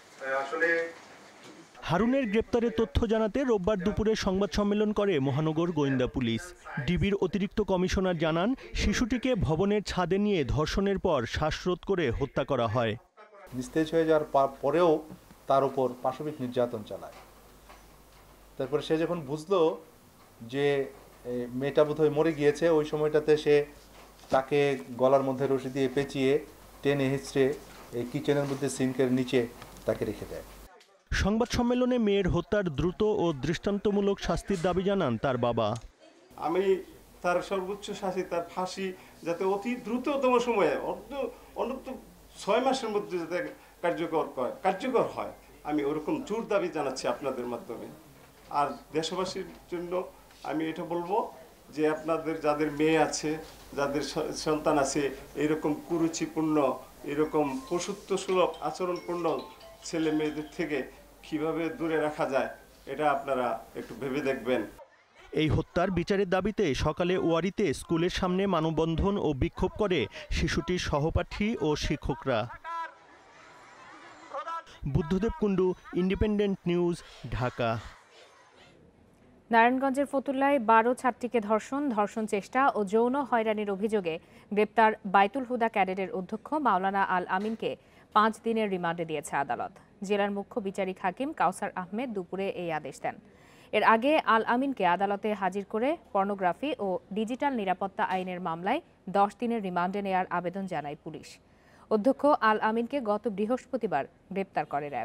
হারুনের গ্রেপ্তারের তথ্য জানাতে রোববার দুপুরে সংবাদ সম্মেলন করে মহানগর গোয়েন্দা পুলিশ। ডিবির অতিরিক্ত কমিশনার জানান, শিশুটিকে ভবনের ছাদে নিয়ে ধর্ষণের পর শ্বাসরোধ করে হত্যা করা হয়। নিস্তেজ হয়ে যাওয়ার পরেও তার উপর পাশবিক নির্যাতন চালায়। তারপরে সে যখন বুঝলো যে মেয়েটা বোধহয় মরে গিয়েছে, ওই সময়টাতে সে তাকে গলার মধ্যে রশি দিয়ে পেঁচিয়ে টেনে হিঁচড়ে এই কিচেনের মধ্যে সিঙ্কের নিচে তাকে রেখে দেয়। সংবাদ সম্মেলনে মেয়ের হত্যার দ্রুত ও দৃষ্টান্তমূলক শাস্তির দাবি জানান তার বাবা। আমি তার সর্বোচ্চ শাস্তি, তার ফাঁসি যাতে অতি দ্রুততম সময়ে অন্তত 6 মাসের মধ্যে যাতে কার্যকর হয়, আমি ওরকম জোর দাবি জানাচ্ছি আপনাদের মাধ্যমে। আর দেশবাসীর জন্য আমি এটা বলবো যে আপনাদের যাদের মেয়ে আছে, যাদের সন্তান আছে, এরকম কুরুচিপূর্ণ, এরকম পশুত্বসুলভ আচরণপূর্ণ ছেলে মেয়েদের থেকে কিভাবে দূরে রাখা যায়, এটা আপনারা একটু ভেবে দেখবেন। এই হত্যার বিচারের দাবিতে সকালে ওয়ারীতে স্কুলের সামনে মানববন্ধন ও বিক্ষোভ করে শিশুটির সহপাঠী ও শিক্ষকরা। Buddhadeb Kundu, independent news, Dhaka. নারায়ণগঞ্জের ফতুল্লায় 12 ছাত্রীকে ধর্ষণ চেষ্টা ও যৌন হয়রানির অভিযোগে গ্রেপ্তার বাইতুল হুদা ক্যাডেটের অধ্যক্ষ মাওলানা আল আমিনকে 5 দিনের রিমান্ডে দিয়েছে আদালত। জেলার মুখ্য বিচারিক হাকিম কাউসার আহমেদ দুপুরে এই আদেশ দেন। এর আগে আল আমিনকে আদালতে হাজির করে পর্নোগ্রাফি ও ডিজিটাল নিরাপত্তা আইনের মামলায় 10 দিনের রিমান্ডে নেয়ার আবেদন জানায় পুলিশ। অধ্যক্ষ আল আমিনকে গত বৃহস্পতিবার গ্রেপ্তার করে র্যাব।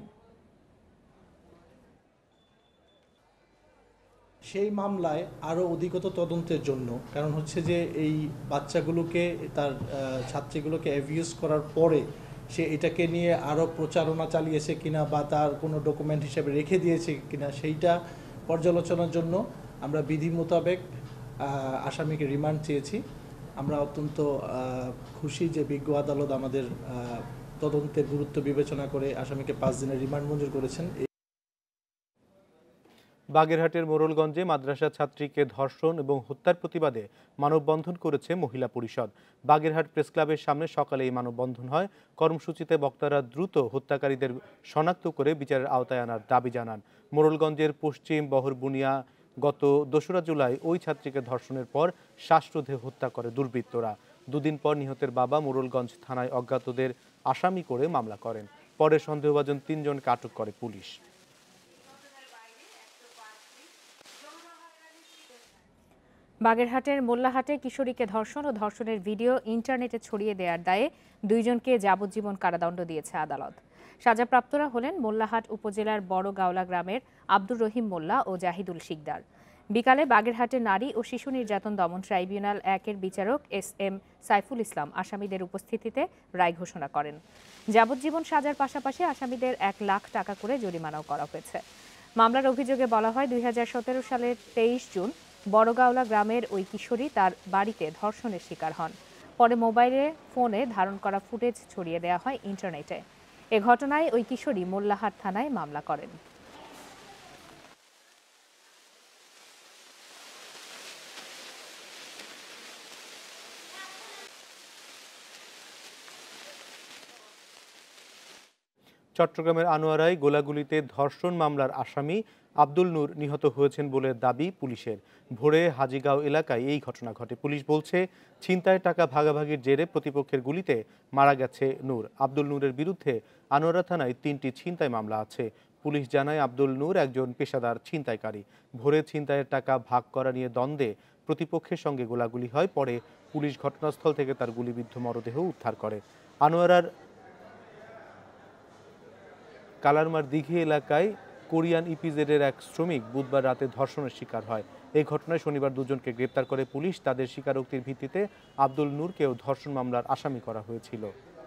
সেই মামলায় আরও অধিকতর তদন্তের জন্য, কারণ হচ্ছে যে এই বাচ্চাগুলোকে, তার ছাত্রীগুলোকে অ্যাবিউজ করার পরে সে এটাকে নিয়ে আরও প্রচারণা চালিয়েছে কিনা বা তার কোনো ডকুমেন্ট হিসেবে রেখে দিয়েছে কিনা, সেইটা পর্যালোচনার জন্য আমরা বিধি মোতাবেক আসামিকে রিমান্ড চেয়েছি। আমরা অত্যন্ত খুশি যে বিজ্ঞ আদালত আমাদের তদন্তের গুরুত্ব বিবেচনা করে আসামিকে 5 দিনের রিমান্ড মঞ্জুর করেছেন। বাগেরহাটের মোড়লগঞ্জে মাদ্রাসা ছাত্রীকে ধর্ষণ এবং হত্যার প্রতিবাদে মানববন্ধন করেছে মহিলা পরিষদ। বাগেরহাট প্রেস ক্লাবের সামনে সকালে এই মানববন্ধন হয়। কর্মসূচিতে বক্তারা দ্রুত হত্যাকারীদের শনাক্ত করে বিচারের আওতায় আনার দাবি জানান। মোড়লগঞ্জের পশ্চিম বহরবুনিয়া গত 2রা জুলাই ওই ছাত্রীকে ধর্ষণের পর শ্বাসরোধে হত্যা করে দুর্বৃত্তরা। 2 দিন পর নিহতের বাবা মোড়লগঞ্জ থানায় অজ্ঞাতদের আসামি করে মামলা করেন। পরে সন্দেহভাজন 3 জনকে আটক করে পুলিশ। বাগেরহাটের মোল্লাহাটে কিশোরীকে ধর্ষণ ও ধর্ষণের ভিডিও ইন্টারনেটে ছড়িয়ে দেওয়ার দায়ে 2 জনকে যাবজ্জীবন কারাদণ্ড দিয়েছে আদালত। সাজাপ্রাপ্তরা হলেন মোল্লাহাট উপজেলার বড় গাওলা গ্রামের আব্দুর রহিম মোল্লা ও জাহিদুল শিকদার। বিকালে বাগেরহাটের নারী ও শিশু নির্যাতন দমন ট্রাইব্যুনাল 1-এর বিচারক SM সাইফুল ইসলাম আসামিদের উপস্থিতিতে রায় ঘোষণা করেন। যাবজ্জীবন সাজার পাশাপাশি আসামিদের 1 লাখ টাকা করে জরিমানাও করা হয়েছে। মামলার অভিযোগে বলা হয়, 2017 সালের 23 জুন বড়গাওলা গ্রামের ওই কিশোরী তার বাড়িতে ধর্ষণের শিকার হন। পরে মোবাইলে ফোনে ধারণ করা ফুটেজ ছড়িয়ে দেওয়া হয় ইন্টারনেটে। এ ঘটনায় ওই কিশোরী মোল্লাহাট থানায় মামলা করেন। চট্টগ্রামের আনোয়ারায় গোলাগুলিতে ধর্ষণ মামলার আসামি আব্দুল নূর নিহত হয়েছেন বলে দাবি পুলিশের। ভোরে হাজীগাঁও এলাকায় এই ঘটনা ঘটে। পুলিশ বলছে, ছিনতাইয়ের টাকা ভাগাভাগির জেরে প্রতিপক্ষের গুলিতে মারা গেছে নূর। আব্দুল নূরের বিরুদ্ধে আনোয়ারা থানায় 3টি ছিনতাই মামলা আছে। পুলিশ জানায় আব্দুল নূর একজন পেশাদার ছিনতাইকারী। ভোরে ছিনতাইয়ের টাকা ভাগ করা নিয়ে দ্বন্দ্বে প্রতিপক্ষের সঙ্গে গোলাগুলি হয়। পরে পুলিশ ঘটনাস্থল থেকে তার গুলিবিদ্ধ মরদেহ উদ্ধার করে। আনোয়ারার কালারমার দিঘি এলাকায় কোরিয়ান ইপিজেডের এক শ্রমিক বুধবার রাতে ধর্ষণের শিকার হয়। এই ঘটনায় শনিবার দুজনকে গ্রেপ্তার করে পুলিশ। তাদের স্বীকারোক্তির ভিত্তিতে আব্দুল নূরকেও ধর্ষণ মামলার আসামি করা হয়েছিল।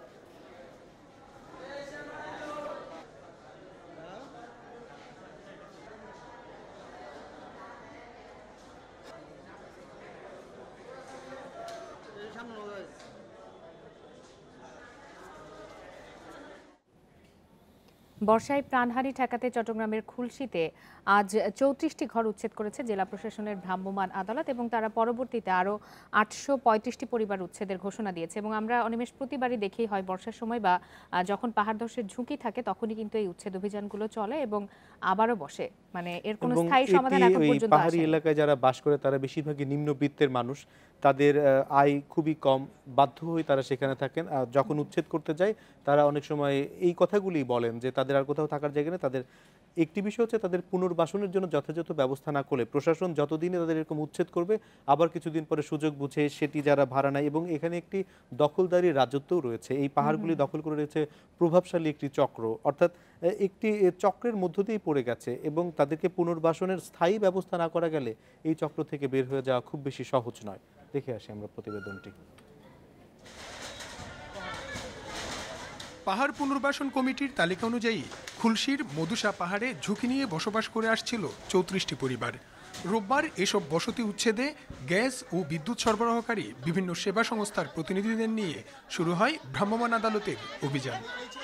বর্ষায় প্রাণহানি ঠেকাতে চট্টগ্রামের খুলশীতে আজ ৩৪টি ঘর উচ্ছেদ করেছে জেলা প্রশাসনের ভ্রাম্যমাণ আদালত এবং তারা পরবর্তীতে আরও ৮৩৫টি পরিবার উচ্ছেদের ঘোষণা দিয়েছে। এবং আমরা অনিমেষ প্রতিবারই দেখি হয় বর্ষার সময় বা যখন পাহাড় ধসের ঝুঁকি থাকে তখনই কিন্তু এই উচ্ছেদ অভিযানগুলো চলে এবং আবারও বসে, মানে এর কোনো স্থায়ী সমাধান এখন পর্যন্ত পাহাড়ি এলাকায় যারা বাস করে তারা বেশিরভাগই নিম্নবিত্তের মানুষ, তাদের আয় খুবই কম, বাধ্য হয়ে তারা সেখানে থাকেন। যখন উচ্ছেদ করতে যায় তারা অনেক সময় এই কথাগুলি বলেন যে তাদের আর কোথাও থাকার জায়গা নেই। তাদের একটি বিষয় হচ্ছে তাদের পুনর্বাসনের জন্য যথাযথ ব্যবস্থা না করলে প্রশাসন যতদিনে তাদের এরকম উচ্ছেদ করবে আবার কিছুদিন পরে সুযোগ বুঝে সেটি যারা ভাড়া নেয়। এবং এখানে একটি দখলদারি রাজত্বও রয়েছে। এই পাহাড়গুলি দখল করে রয়েছে প্রভাবশালী একটি চক্র, অর্থাৎ একটি চক্রের মধ্য দিয়েই পড়ে গেছে এবং তাদেরকে পুনর্বাসনের স্থায়ী ব্যবস্থা না করা গেলে এই চক্র থেকে বের হয়ে যাওয়া খুব বেশি সহজ নয়। দেখে আসি আমরা প্রতিবেদনটি। পাহাড় পুনর্বাসন কমিটির তালিকা অনুযায়ী খুলশীর মধুসা পাহাড়ে ঝুঁকি নিয়ে বসবাস করে আসছিল ৩৪টি পরিবার। রোববার এসব বসতি উচ্ছেদে গ্যাস ও বিদ্যুৎ সরবরাহকারী বিভিন্ন সেবা সংস্থার প্রতিনিধিদের নিয়ে শুরু হয় ভ্রাম্যমাণ আদালতের অভিযান।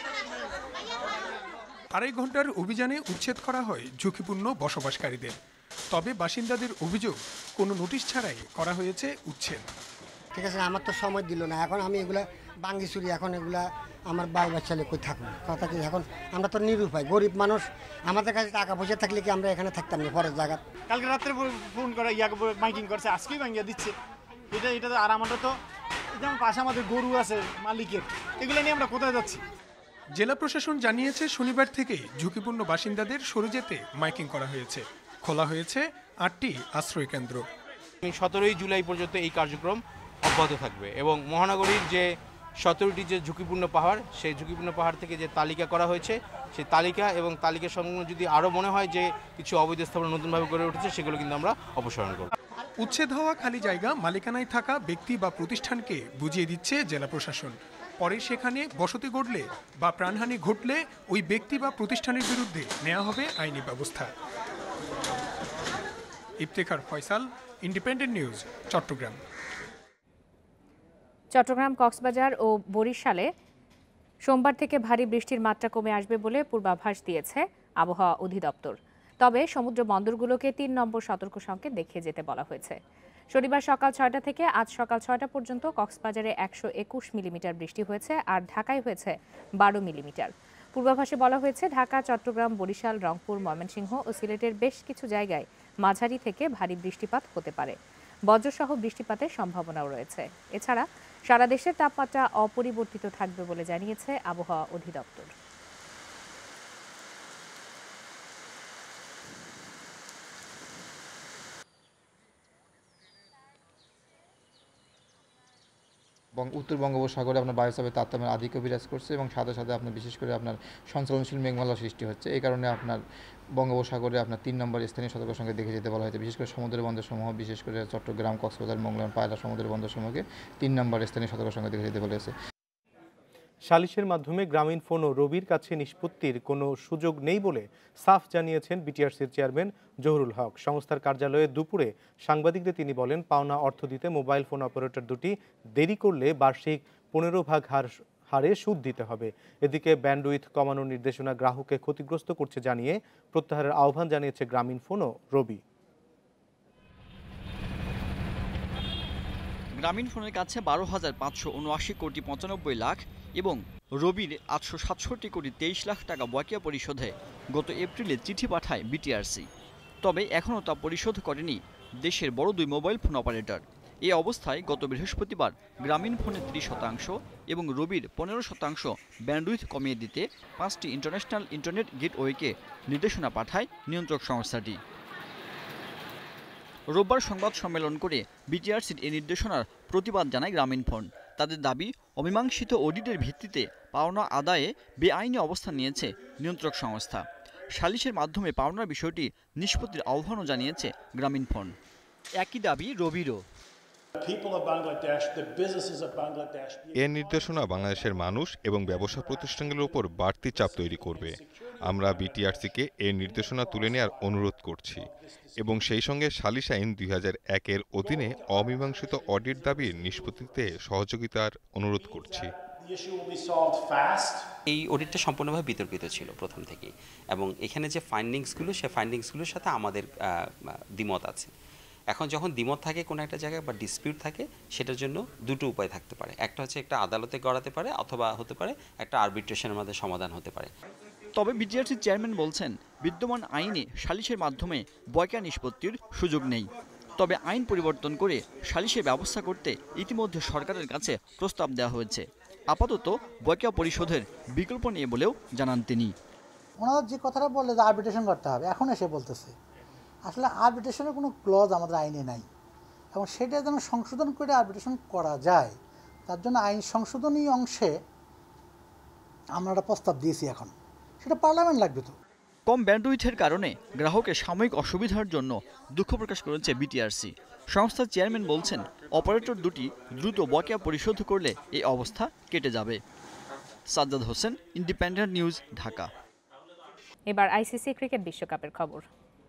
২.৫ ঘন্টার অভিযানে উচ্ছেদ করা হয় ঝুঁকিপূর্ণ বসবাসকারীদের। তবে বাসিন্দাদের অভিযোগ কোনো নোটিশ ছাড়াই করা হয়েছে উচ্ছেদ। ঠিক আছে, আমার তো সময় দিল না, এখন আমি এগুলা বাঙ্গি চুরি, এখন এগুলা আমার বাল বাচ্চালে কই থাকবো, কথা কি এখন আমরা তো নিরুপায় গরিব মানুষ, আমাদের কাছে টাকা পয়সা থাকলে কি আমরা এখানে থাকতাম না পরের জায়গা। কালকে রাত্রে ফোন করে মাইকিং করছে, আজকেই ভাঙিয়ে দিচ্ছে এটা তো। আর আমরা তো যেমন পাশে আমাদের গরু আছে মালিকের, এগুলো নিয়ে আমরা কোথায় যাচ্ছি? জেলা প্রশাসন জানিয়েছে শনিবার থেকে ঝুঁকিপূর্ণ বাসিন্দাদের সরে যেতে মাইকিং করা হয়েছে। খোলা হয়েছে ৮টি আশ্রয় কেন্দ্র। 17 জুলাই পর্যন্ত এই কার্যক্রম অব্যাহত থাকবে এবং মহানগরীর যে 17টি যে ঝুঁকিপূর্ণ পাহাড়, সেই ঝুঁকিপূর্ণ পাহাড় থেকে যে তালিকা করা হয়েছে সেই তালিকা এবং তালিকা সংলগ্ন যদি আরও মনে হয় যে কিছু অবৈধ স্থাপনা নতুনভাবে গড়ে উঠেছে সেগুলো কিন্তু আমরা অপসারণ করব। উচ্ছেদ হওয়া খালি জায়গা মালিকানায় থাকা ব্যক্তি বা প্রতিষ্ঠানকে বুঝিয়ে দিচ্ছে জেলা প্রশাসন। পরে সেখানে বসতি গড়লে বা প্রাণহানি ঘটলে ওই ব্যক্তি বা প্রতিষ্ঠানের বিরুদ্ধে নেওয়া হবে আইনি ব্যবস্থা। Iftekhar Faisal, independent news, Chittagong. চট্টগ্রাম, কক্সবাজার ও বরিশালে সোমবার থেকে ভারী বৃষ্টির মাত্রা কমে আসবে বলে পূর্বাভাস দিয়েছে আবহাওয়া অধিদপ্তর। তবে সমুদ্র বন্দরগুলোকে ৩ নম্বর সতর্ক সংকেত দেখিয়ে যেতে বলা হয়েছে। শনিবার সকাল ৬টা থেকে আজ সকাল ৬টা পর্যন্ত কক্সবাজারে ১২১ মিলিমিটার বৃষ্টি হয়েছে আর ঢাকায় হয়েছে ১২ মিলিমিটার। পূর্বাভাসে বলা হয়েছে ঢাকা, চট্টগ্রাম, বরিশাল, রংপুর, ময়মনসিংহ ও সিলেটের বেশ কিছু জায়গায় মাঝারি থেকে ভারী বৃষ্টিপাত হতে পারে। বজ্রসহ বৃষ্টিপাতের সম্ভাবনাও রয়েছে। এছাড়া সারা দেশের তাপমাত্রা অপরিবর্তিত থাকবে বলে জানিয়েছে আবহাওয়া অধিদপ্তর। উত্তর বঙ্গোপসাগরে আপনার বায়ুচাপের তারতম্যের আধিক্য বিরাজ করছে এবং সাথে সাথে আপনার বিশেষ করে আপনার সঞ্চালনশীল মেঘমালা সৃষ্টি হচ্ছে। এই কারণে আপনার বঙ্গোপসাগরে আপনার 3 নম্বর স্থানীয় সতর্ক সংকেত দেখে যেতে বলা হয়েছে। বিশেষ করে সমুদ্র বন্দরসমূহ, বিশেষ করে চট্টগ্রাম, কক্সবাজার, মংলা, পায়রা সমুদ্র বন্দরসমূহকে 3 নম্বর স্থানীয় সতর্ক সংকেত দেখে যেতে বলা হয়েছে। সালিশের মাধ্যমে গ্রামীণ ফোন ও রবির কাছে নিষ্পত্তির কোনো সুযোগ নেই বলে সাফ জানিয়েছেন বিটিআরসির চেয়ারম্যান জহুরুল হক। সংস্থার কার্যালয়ে দুপুরে সাংবাদিকদের তিনি বলেন, পাওনা অর্থ দিতে মোবাইল ফোন অপারেটর দুটি দেরি করলে বার্ষিক 15% হারে সুদ দিতে হবে। এদিকে ব্যান্ডউইথ কমানোর নির্দেশনা গ্রাহককে ক্ষতিগ্রস্ত করছে জানিয়ে প্রত্যাহারের আহ্বান জানিয়েছে গ্রামীণ ফোন ও রবি। গ্রামীণ ফোনের কাছে 12,579 কোটি 95 লাখ এবং রবির 867 কোটি 23 লাখ টাকা বকেয়া পরিশোধে গত এপ্রিলে চিঠি পাঠায় বিটিআরসি। তবে এখনও তা পরিশোধ করেনি দেশের বড় 2 মোবাইল ফোন অপারেটর। এই অবস্থায় গত বৃহস্পতিবার গ্রামীণফোনের 30% এবং রবির 15% ব্যান্ডউইথ কমিয়ে দিতে 5টি ইন্টারন্যাশনাল ইন্টারনেট গেটওয়েকে নির্দেশনা পাঠায় নিয়ন্ত্রক সংস্থাটি। রোববার সংবাদ সম্মেলন করে বিটিআরসির এই নির্দেশনার প্রতিবাদ জানায় গ্রামীণফোন। তাদের দাবি, অমীমাংসিত অডিটের ভিত্তিতে পাওনা আদায়ে বেআইনি অবস্থান নিয়েছে নিয়ন্ত্রক সংস্থা। সালিশের মাধ্যমে পাওনার বিষয়টি নিষ্পত্তির আহ্বানও জানিয়েছে গ্রামীণফোন। একই দাবি রবিরও। এর নির্দেশনা বাংলাদেশের মানুষ এবং ব্যবসা প্রতিষ্ঠানগুলোর উপর বাড়তি চাপ তৈরি করবে। আমরা বিটিআরসিকে এর নির্দেশনা তুলে নেওয়ার অনুরোধ করছি এবং সেই সঙ্গে সালিশ আইন 2001-এর অধীনে অমীমাংসিত অডিট দাবির নিষ্পত্তিতে সহযোগিতার অনুরোধ করছি। এই অডিটটা সম্পূর্ণভাবে বিতর্কিত ছিল প্রথম থেকেই, এবং এখানে যে ফাইন্ডিংসগুলো, সে ফাইন্ডিংসগুলোর সাথে আমাদের দ্বিমত আছে। এখন যখন দ্বিমত থাকে কোনো একটা জায়গায় বা ডিসপিউট থাকে, সেটার জন্য দুটো উপায় থাকতে পারে। একটা হচ্ছে একটা আদালতে গড়াতে পারে, অথবা হতে পারে একটা আরবিট্রেশনের মধ্যে সমাধান হতে পারে। তবে বিটিআরসির চেয়ারম্যান বলছেন, বিদ্যমান আইনে সালিশের মাধ্যমে বকেয়া নিষ্পত্তির সুযোগ নেই। তবে আইন পরিবর্তন করে সালিশের ব্যবস্থা করতে ইতিমধ্যে সরকারের কাছে প্রস্তাব দেওয়া হয়েছে। আপাতত বকেয়া পরিশোধের বিকল্প নেই বলেও জানান তিনি। ওনারা যে কথাটা বললে যে আরবিট্রেশন করতে হবে, এখন এসে বলতেছে আসলে আরবিট্রেশনের কোনো ক্লজ আমাদের আইনে নাই, এবং সেটা যেন সংশোধন করে আরবিট্রেশন করা যায়, তার জন্য আইন সংশোধনী অংশে আমরা একটা প্রস্তাব দিয়েছি। এখন সেটা পার্লামেন্ট লাগবে। তো কম ব্যান্ডউইথের কারণে গ্রাহকের সাময়িক অসুবিধার জন্য দুঃখ প্রকাশ করেছে বিটিআরসি। সংস্থার চেয়ারম্যান বলছেন, অপারেটর দুটি দ্রুত বকেয়া পরিশোধ করলে এই অবস্থা কেটে যাবে। Sajjad Hossain, independent news, Dhaka. এবার আইসিসি ক্রিকেট বিশ্বকাপের খবর।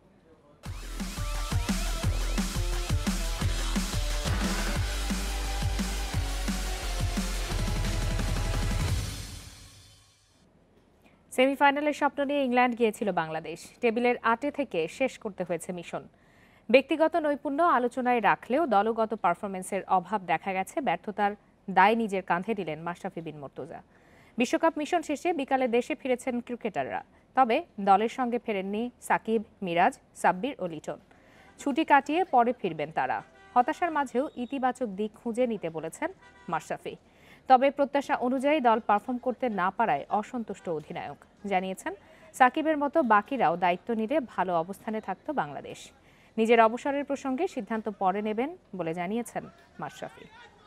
সেমিফাইনালের স্বপ্ন নিয়ে ইংল্যান্ড গিয়েছিল বাংলাদেশ। টেবিলের 8 থেকে শেষ করতে হয়েছে মিশন। ব্যক্তিগত নৈপুণ্য আলোচনায় রাখলেও দলগত পারফরমেন্সের অভাব দেখা গেছে। ব্যর্থতার দায় নিজের কাঁধে নিলেন মাশরাফি বিন মুর্তজা। বিশ্বকাপ মিশন শেষে বিকালে দেশে ফিরেছেন ক্রিকেটাররা, তবে দলের সঙ্গে ফেরেননি সাকিব, মিরাজ, সাব্বির ও লিটন। ছুটি কাটিয়ে পরে ফিরবেন তারা। হতাশার মাঝেও ইতিবাচক দিক খুঁজে নিতে বলেছেন মাশরাফি। তবে প্রত্যাশা অনুযায়ী দল পারফর্ম করতে না পারায় অসন্তুষ্ট অধিনায়ক। জানিয়েছেন, সাকিবের মতো বাকিরাও দায়িত্ব নিলে ভালো অবস্থানে থাকত বাংলাদেশ। নিজের অবসরের প্রসঙ্গে সিদ্ধান্ত পরে নেবেন বলে জানিয়েছেন মাশরাফি।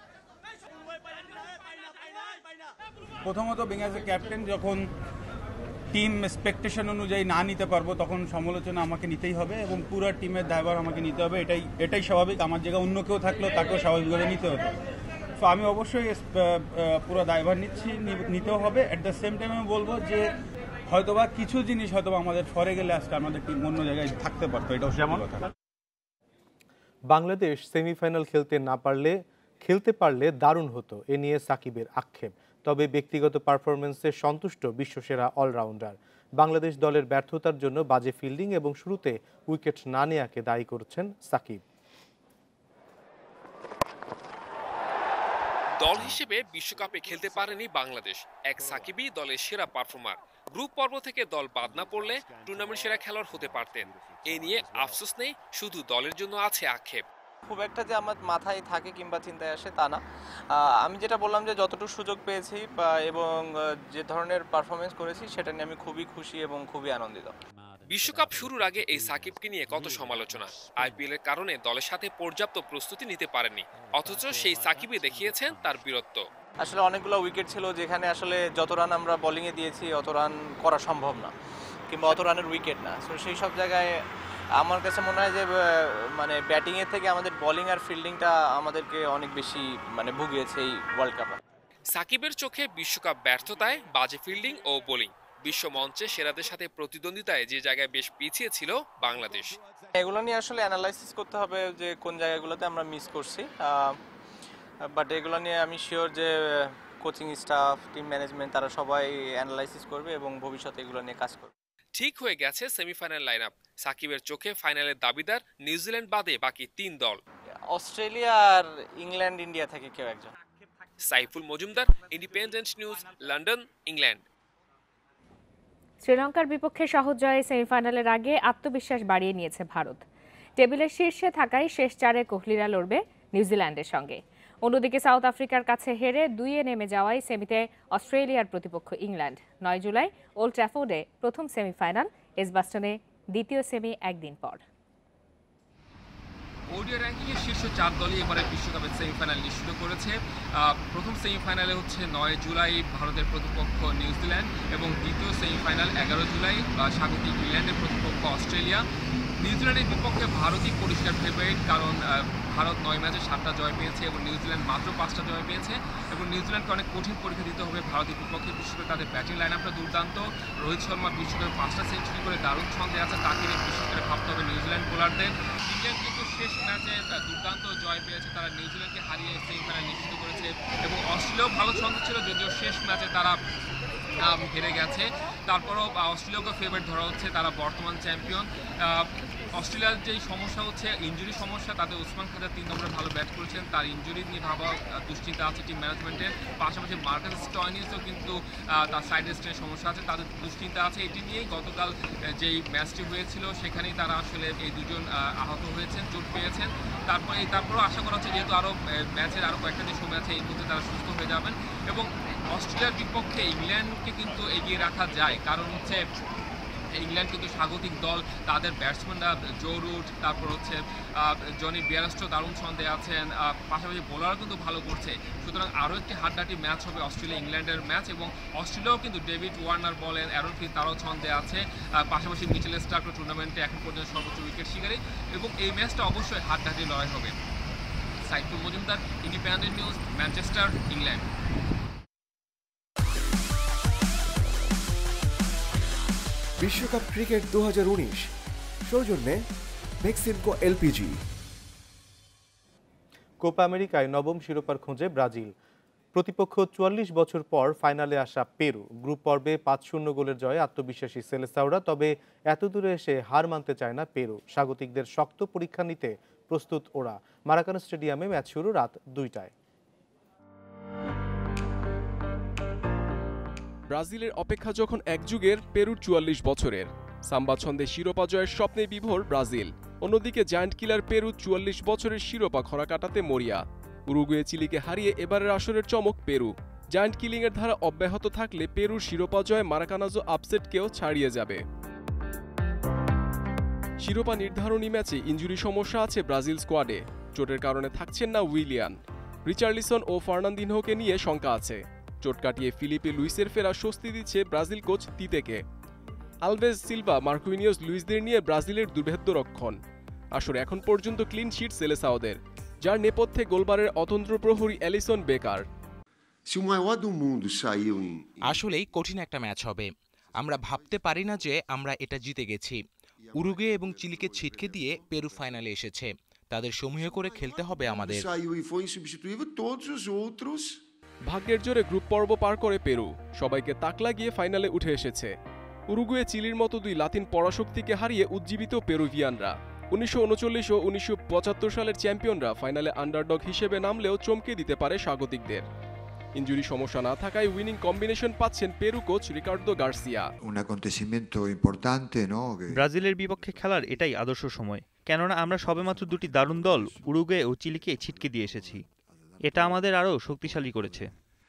প্রথমত বিং-অ্যাজ এ ক্যাপ্টেন, যখন টিম এক্সপেকটেশন অনুযায়ী না নিতে পারবো, তখন সমালোচনা আমাকে নিতেই হবে এবং পুরো টিমের দায়ভার আমাকে নিতে হবে। এটাই স্বাভাবিক। আমার জায়গায় অন্য কেউ থাকলেও তাকেও স্বাভাবিকভাবে নিতে হবে। তো আমি অবশ্যই পুরো দায়ভার নিতেও হবে। অ্যাট দ্য সেম টাইম আমি বলবো যে হয়তোবা কিছু জিনিস হয়তোবা আমাদের সরে গেলে আজকে আমাদের টিম অন্য জায়গায় থাকতে পারতো। এটাও যেমন বাংলাদেশ সেমিফাইনাল খেলতে পারলে দারুণ হতো, এ নিয়ে সাকিবের আক্ষেপ। তবে ব্যক্তিগত পারফরমেন্সে সন্তুষ্ট বিশ্বসেরা অলরাউন্ডার। বাংলাদেশ দলের ব্যর্থতার জন্য বাজে ফিল্ডিং এবং শুরুতে উইকেট না নেয়াকে দায়ী করছেন সাকিব। দল হিসেবে বিশ্বকাপে খেলতে পারেনি বাংলাদেশ। এক সাকিবই দলের সেরা পারফর্মার। গ্রুপ পর্ব থেকে দল বাদ না পড়লে টুর্নামেন্ট সেরা খেলোয়াড় হতে পারতেন। এ নিয়ে আফসোস নেই, শুধু দলের জন্য আছে আক্ষেপ। খুব একটা যে আমার মাথায় থাকে কিংবা চিন্তায় আসে তা না। আমি যেটা বললাম যে যতটুকু সুযোগ পেয়েছি এবং যে ধরনের পারফরমেন্স করেছি সেটা নিয়ে আমি খুবই খুশি এবং খুবই আনন্দিত। বিশ্বকাপ শুরুর আগে এই সাকিবকে নিয়ে কত সমালোচনা। আইপিএল এর কারণে দলের সাথে পর্যাপ্ত প্রস্তুতি নিতে পারেননি, অথচ সেই সাকিবই দেখিয়েছেন তার বীরত্ব। আসলে অনেকগুলো উইকেট ছিল যেখানে আসলে যত রান আমরা বোলিংয়ে দিয়েছি অত রান করা সম্ভব না, কিংবা অত রানের উইকেট না। সো সেই সব জায়গায় আমার কাছে মনে হয় যে মানে ব্যাটিংয়ের থেকে আমাদের বোলিং আর ফিল্ডিংটা আমাদেরকে অনেক বেশি মানে ভুগিয়েছে এই ওয়ার্ল্ড কাপে। সাকিবের চোখে বিশ্বকাপ ব্যর্থতায় বাজে ফিল্ডিং ও বোলিং। বিশ্ব মঞ্চে সেরাদের সাথে প্রতিদ্বন্দ্বিতায় যে জায়গায় বেশ পিছিয়ে ছিল বাংলাদেশ। এগুলো নিয়ে আসলে অ্যানালাইসিস করতে হবে যে কোন জায়গাগুলোতে আমরা মিস করছি, বাট এগুলো নিয়ে আমি শিওর যে কোচিং স্টাফ, টিম ম্যানেজমেন্ট তারা সবাই অ্যানালাইসিস করবে এবং ভবিষ্যতে এগুলো নিয়ে কাজ করবে। ঠিক হয়ে গেছে সেমিফাইনাল লাইন আপ। সাকিবের চোখে ফাইনালের দাবিদার নিউজিল্যান্ড বাদে বাকি 3 দল। অস্ট্রেলিয়া আর ইংল্যান্ড, ইন্ডিয়া থেকে কেউ একজন। Saiful Majumder, independent news, London, England. শ্রীলঙ্কার বিপক্ষে সহজ জয়ে সেমিফাইনালের আগে আত্মবিশ্বাস বাড়িয়ে নিয়েছে ভারত। টেবিলের শীর্ষে থাকায় শেষ 4-এ কোহলিরা লড়বে নিউজিল্যান্ডের সঙ্গে। অন্যদিকে সাউথ আফ্রিকার কাছে হেরে 2-এ নেমে যাওয়ায় সেমিতে অস্ট্রেলিয়ার প্রতিপক্ষ ইংল্যান্ড। 9 জুলাই ওল্ড ট্র্যাফোর্ডে প্রথম সেমিফাইনাল, এজবাস্টনে দ্বিতীয় সেমি একদিন পর। ওডিআই র্যাঙ্কিংয়ে শীর্ষ 4 দলই এবারে বিশ্বকাপের সেমিফাইনাল নিশ্চিত করেছে। প্রথম সেমিফাইনালে হচ্ছে 9 জুলাই ভারতের প্রতিপক্ষ নিউজিল্যান্ড এবং দ্বিতীয় সেমিফাইনাল 11 জুলাই স্বাগতিক ইংল্যান্ডের প্রতিপক্ষ অস্ট্রেলিয়া। নিউজিল্যান্ডের বিপক্ষে ভারতই পরিষ্কার ফেভারিট, কারণ ভারত 9 ম্যাচে 7টা জয় পেয়েছে এবং নিউজিল্যান্ড মাত্র 5টা জয় পেয়েছে এবং নিউজিল্যান্ডকে অনেক কঠিন পরীক্ষা দিতে হবে ভারতের বিপক্ষে। বিশেষ করে তাদের ব্যাটিং লাইন আপটা দুর্দান্ত। রোহিত শর্মা বিশ্বকাপে 5টা সেঞ্চুরি করে দারুণ ছন্দে আছে, তাকে বিশেষ করে ভাবতে হবে নিউজিল্যান্ড বোলারদের। ইংল্যান্ড কিন্তু শেষ ম্যাচে দুর্দান্ত জয় পেয়েছে, তারা নিউজিল্যান্ডকে হারিয়ে সেমিফাইনাল নিশ্চিত করেছে এবং অস্ট্রেলিয়াও ভালো ছন্দ ছিল, যদিও শেষ ম্যাচে তারা হেরে গেছে। তারপরও অস্ট্রেলিয়াকে ফেভারিট ধরা হচ্ছে, তারা বর্তমান চ্যাম্পিয়ন। অস্ট্রেলিয়ার যেই সমস্যা হচ্ছে ইনজুরি সমস্যা, তাদের ওসমান খাজা 3 নম্বরে ভালো ব্যাট করেছেন, তার ইনজুরি নিয়ে ভাবা দুশ্চিন্তা আছে টিম ম্যানেজমেন্টের। পাশাপাশি মার্কাস স্টয়নিসও কিন্তু তার সাইড স্টেনের সমস্যা আছে, তাদের দুশ্চিন্তা আছে। এটি নিয়েই গতকাল যেই ম্যাচটি হয়েছিল সেখানেই তারা আসলে এই দুজন আহত হয়েছেন, চোট পেয়েছেন। তারপরও আশা করা হচ্ছে যেহেতু আরও ম্যাচের আরও কয়েকটা যে সময় আছে এই মুহূর্তে তারা সুস্থ হয়ে যাবেন এবং অস্ট্রেলিয়ার বিপক্ষে ইংল্যান্ডকে কিন্তু এগিয়ে রাখা যায়, কারণ হচ্ছে ইংল্যান্ড কিন্তু স্বাগতিক দল, তাদের ব্যাটসম্যানরা জো রুট, তারপর হচ্ছে জনি বিয়ারস্টো দারুণ ছন্দে আছেন, পাশাপাশি বোলারও কিন্তু ভালো করছে। সুতরাং আরও একটি হাড্ডাহাড্ডি ম্যাচ হবে অস্ট্রেলিয়া ইংল্যান্ডের ম্যাচ এবং অস্ট্রেলিয়াও কিন্তু ডেভিড ওয়ার্নার বলেন, অ্যারন ফিঞ্চ তারাও ছন্দে আছে, পাশাপাশি মিচেল স্টার্ক টুর্নামেন্টে এখন পর্যন্ত সর্বোচ্চ উইকেট শিকারী এবং এই ম্যাচটা অবশ্যই হাড্ডাহাড্ডি লড়াই হবে। Saiful Majumder, independent news, Manchester, England. বিশ্বকাপ ক্রিকেট 2019 সৌজন্যে মেক্সিমকো এলপিজি। কোপা আমেরিকায় নবম শিরোপার খোঁজে ব্রাজিল। প্রতিপক্ষ 44 বছর পর ফাইনালে আসা পেরু। গ্রুপ পর্বে 5-0 গোলের জয়ে আত্মবিশ্বাসী সেলেসাওরা, তবে এত দূরে এসে হার মানতে চায় না পেরু। স্বাগতিকদের শক্ত পরীক্ষা নিতে প্রস্তুত ওরা। মারাকানা স্টেডিয়ামে ম্যাচ শুরু রাত 2টায়। ব্রাজিলের অপেক্ষা যখন এক যুগের, পেরুর 44 বছরের। সাম্বা ছন্দে শিরোপা জয়ের স্বপ্নে বিভোর ব্রাজিল। অন্যদিকে জায়ান্ট কিলার পেরু 44 বছরের শিরোপা খরা কাটাতে মরিয়া। উরুগুয়ে চিলিকে হারিয়ে এবারের আসরের চমক পেরু। জায়ান্ট কিলিংয়ের ধারা অব্যাহত থাকলে পেরুর শিরোপা জয় মারাকানাজো আপসেটকেও ছাড়িয়ে যাবে। শিরোপা নির্ধারণী ম্যাচে ইনজুরি সমস্যা আছে ব্রাজিল স্কোয়াডে। চোটের কারণে থাকছেন না উইলিয়ান, রিচার্লিসন ও ফার্নান্দিনহোকে নিয়ে শঙ্কা আছে। চোট কাটিয়ে ফিলিপে লুইসের ফেরা স্বস্তি দিচ্ছে ব্রাজিল কোচ তিতেকে। আলভেজ সিলভা, মার্কুইনিয়স লুইসদের নিয়ে ব্রাজিলের দুর্ভেদ্য রক্ষণ। আসলে এখন পর্যন্ত ক্লিন শিট সেলেসাওদের, যার নেপথ্যে গোলবারের অতন্ত্র প্রহরী অ্যালিসন বেকার। আসলেই কঠিন একটা ম্যাচ হবে। আমরা ভাবতে পারি না যে আমরা এটা জিতে গেছি। উরুগুয়ে এবং চিলিকে ছিটকে দিয়ে পেরু ফাইনালে এসেছে, তাদের সমূহ করে খেলতে হবে আমাদের। ভাগ্যের জোরে গ্রুপ পর্ব পার করে পেরু সবাইকে তাক লাগিয়ে ফাইনালে উঠে এসেছে। উরুগুয়ে চিলির মতো দুই লাতিন পরাশক্তিকে হারিয়ে উজ্জীবিত পেরুভিয়ানরা। 1939 ও 1975 সালের চ্যাম্পিয়নরা ফাইনালে আন্ডারডগ হিসেবে নামলেও চমকে দিতে পারে স্বাগতিকদের। ইনজুরি সমস্যা না থাকায় উইনিং কম্বিনেশন পাচ্ছেন পেরু কোচ রিকার্ডো গার্সিয়া। ব্রাজিলের বিপক্ষে খেলার এটাই আদর্শ সময়, কেননা আমরা সবেমাত্র দুটি দারুণ দল উরুগুয়ে ও চিলিকে ছিটকে দিয়ে এসেছি। এটা আমাদের আরও শক্তিশালী করেছে।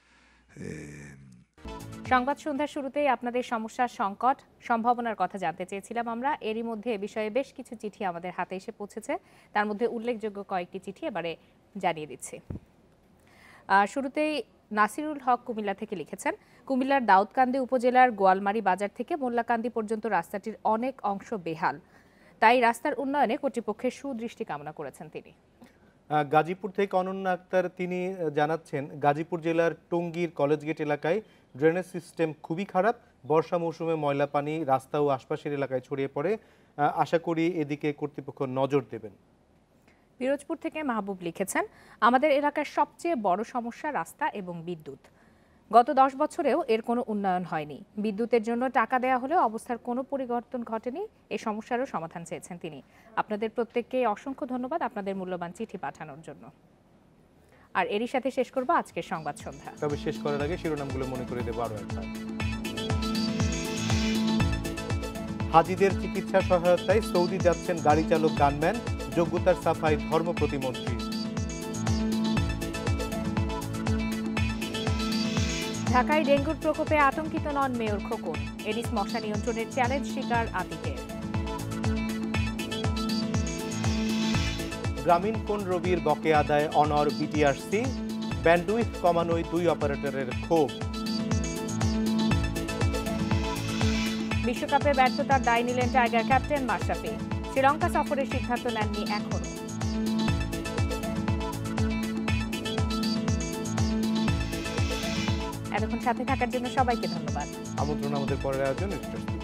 সংবাদ সন্ধ্যার শুরুতেই আপনাদের সমস্যা, সংকট, সম্ভাবনার কথা জানতে চেয়েছিলাম আমরা। এরই মধ্যে এ বিষয়ে বেশ কিছু চিঠি আমাদের হাতে এসে পৌঁছেছে, তার মধ্যে উল্লেখযোগ্য কয়েকটি চিঠি এবারে জানিয়ে দিচ্ছি। শুরুতেই নাসিরুল হক কুমিল্লা থেকে লিখেছেন, কুমিল্লার দাউদকান্দি উপজেলার গোয়ালমারি বাজার থেকে মোল্লাকান্দি পর্যন্ত রাস্তাটির অনেক অংশ বেহাল, তাই রাস্তার উন্নয়নে কর্তৃপক্ষের সুদৃষ্টি কামনা করেছেন তিনি। গাজীপুর থেকে অনন্যা আক্তার, তিনি জানাচ্ছেন গাজীপুর জেলার টঙ্গীর কলেজ গেট এলাকায় ড্রেনেজ সিস্টেম খুবই খারাপ। বর্ষা মৌসুমে ময়লা পানি রাস্তা ও আশপাশের এলাকায় ছড়িয়ে পড়ে, আশা করি এদিকে কর্তৃপক্ষ নজর দেবেন। পিরোজপুর থেকে মাহবুব লিখেছেন, আমাদের এলাকার সবচেয়ে বড় সমস্যা রাস্তা এবং বিদ্যুৎ। গত 10 বছরেও এর কোনো উন্নয়ন হয়নি। বিদ্যুতের জন্য টাকা দেওয়া হলেও অবস্থার কোনো পরিবর্তন ঘটেনি। এই সমস্যারও সমাধান চেয়েছেন তিনি। আপনাদের প্রত্যেককে অসংখ্য ধন্যবাদ আপনাদের মূল্যবান চিঠি পাঠানোর জন্য। আর এরই সাথে শেষ করব আজকের সংবাদ সন্ধ্যা। তবে শেষ করার আগে শিরোনামগুলো মনে করে দেব আরও একবার। হাজিদের চিকিৎসা সহায়তায় সৌদি যাচ্ছেন গাড়ি চালক গানম্যান, যোগ্যতার সাফাই ধর্ম প্রতিমন্ত্রী। ঢাকায় ডেঙ্গুর প্রকোপে আতঙ্কিত নন মেয়র খোকন। এডিস মশা নিয়ন্ত্রণের চ্যালেঞ্জ শিকার আতিকের। গ্রামীণ ফোন রবির বকেয়া আদায় অনর বিটিআরসি, ব্যান্ডউইথ কমানোয় 2 অপারেটরের ক্ষোভ। বিশ্বকাপে ব্যর্থতার দায় নিলেন টাইগার ক্যাপ্টেন মাশরাফি। শ্রীলঙ্কা সফরের সিদ্ধান্ত নেননি এখনো। এতক্ষণ সাথে থাকার জন্য সবাইকে ধন্যবাদ। আমন্ত্রণ আমাদের পরের আয়োজন।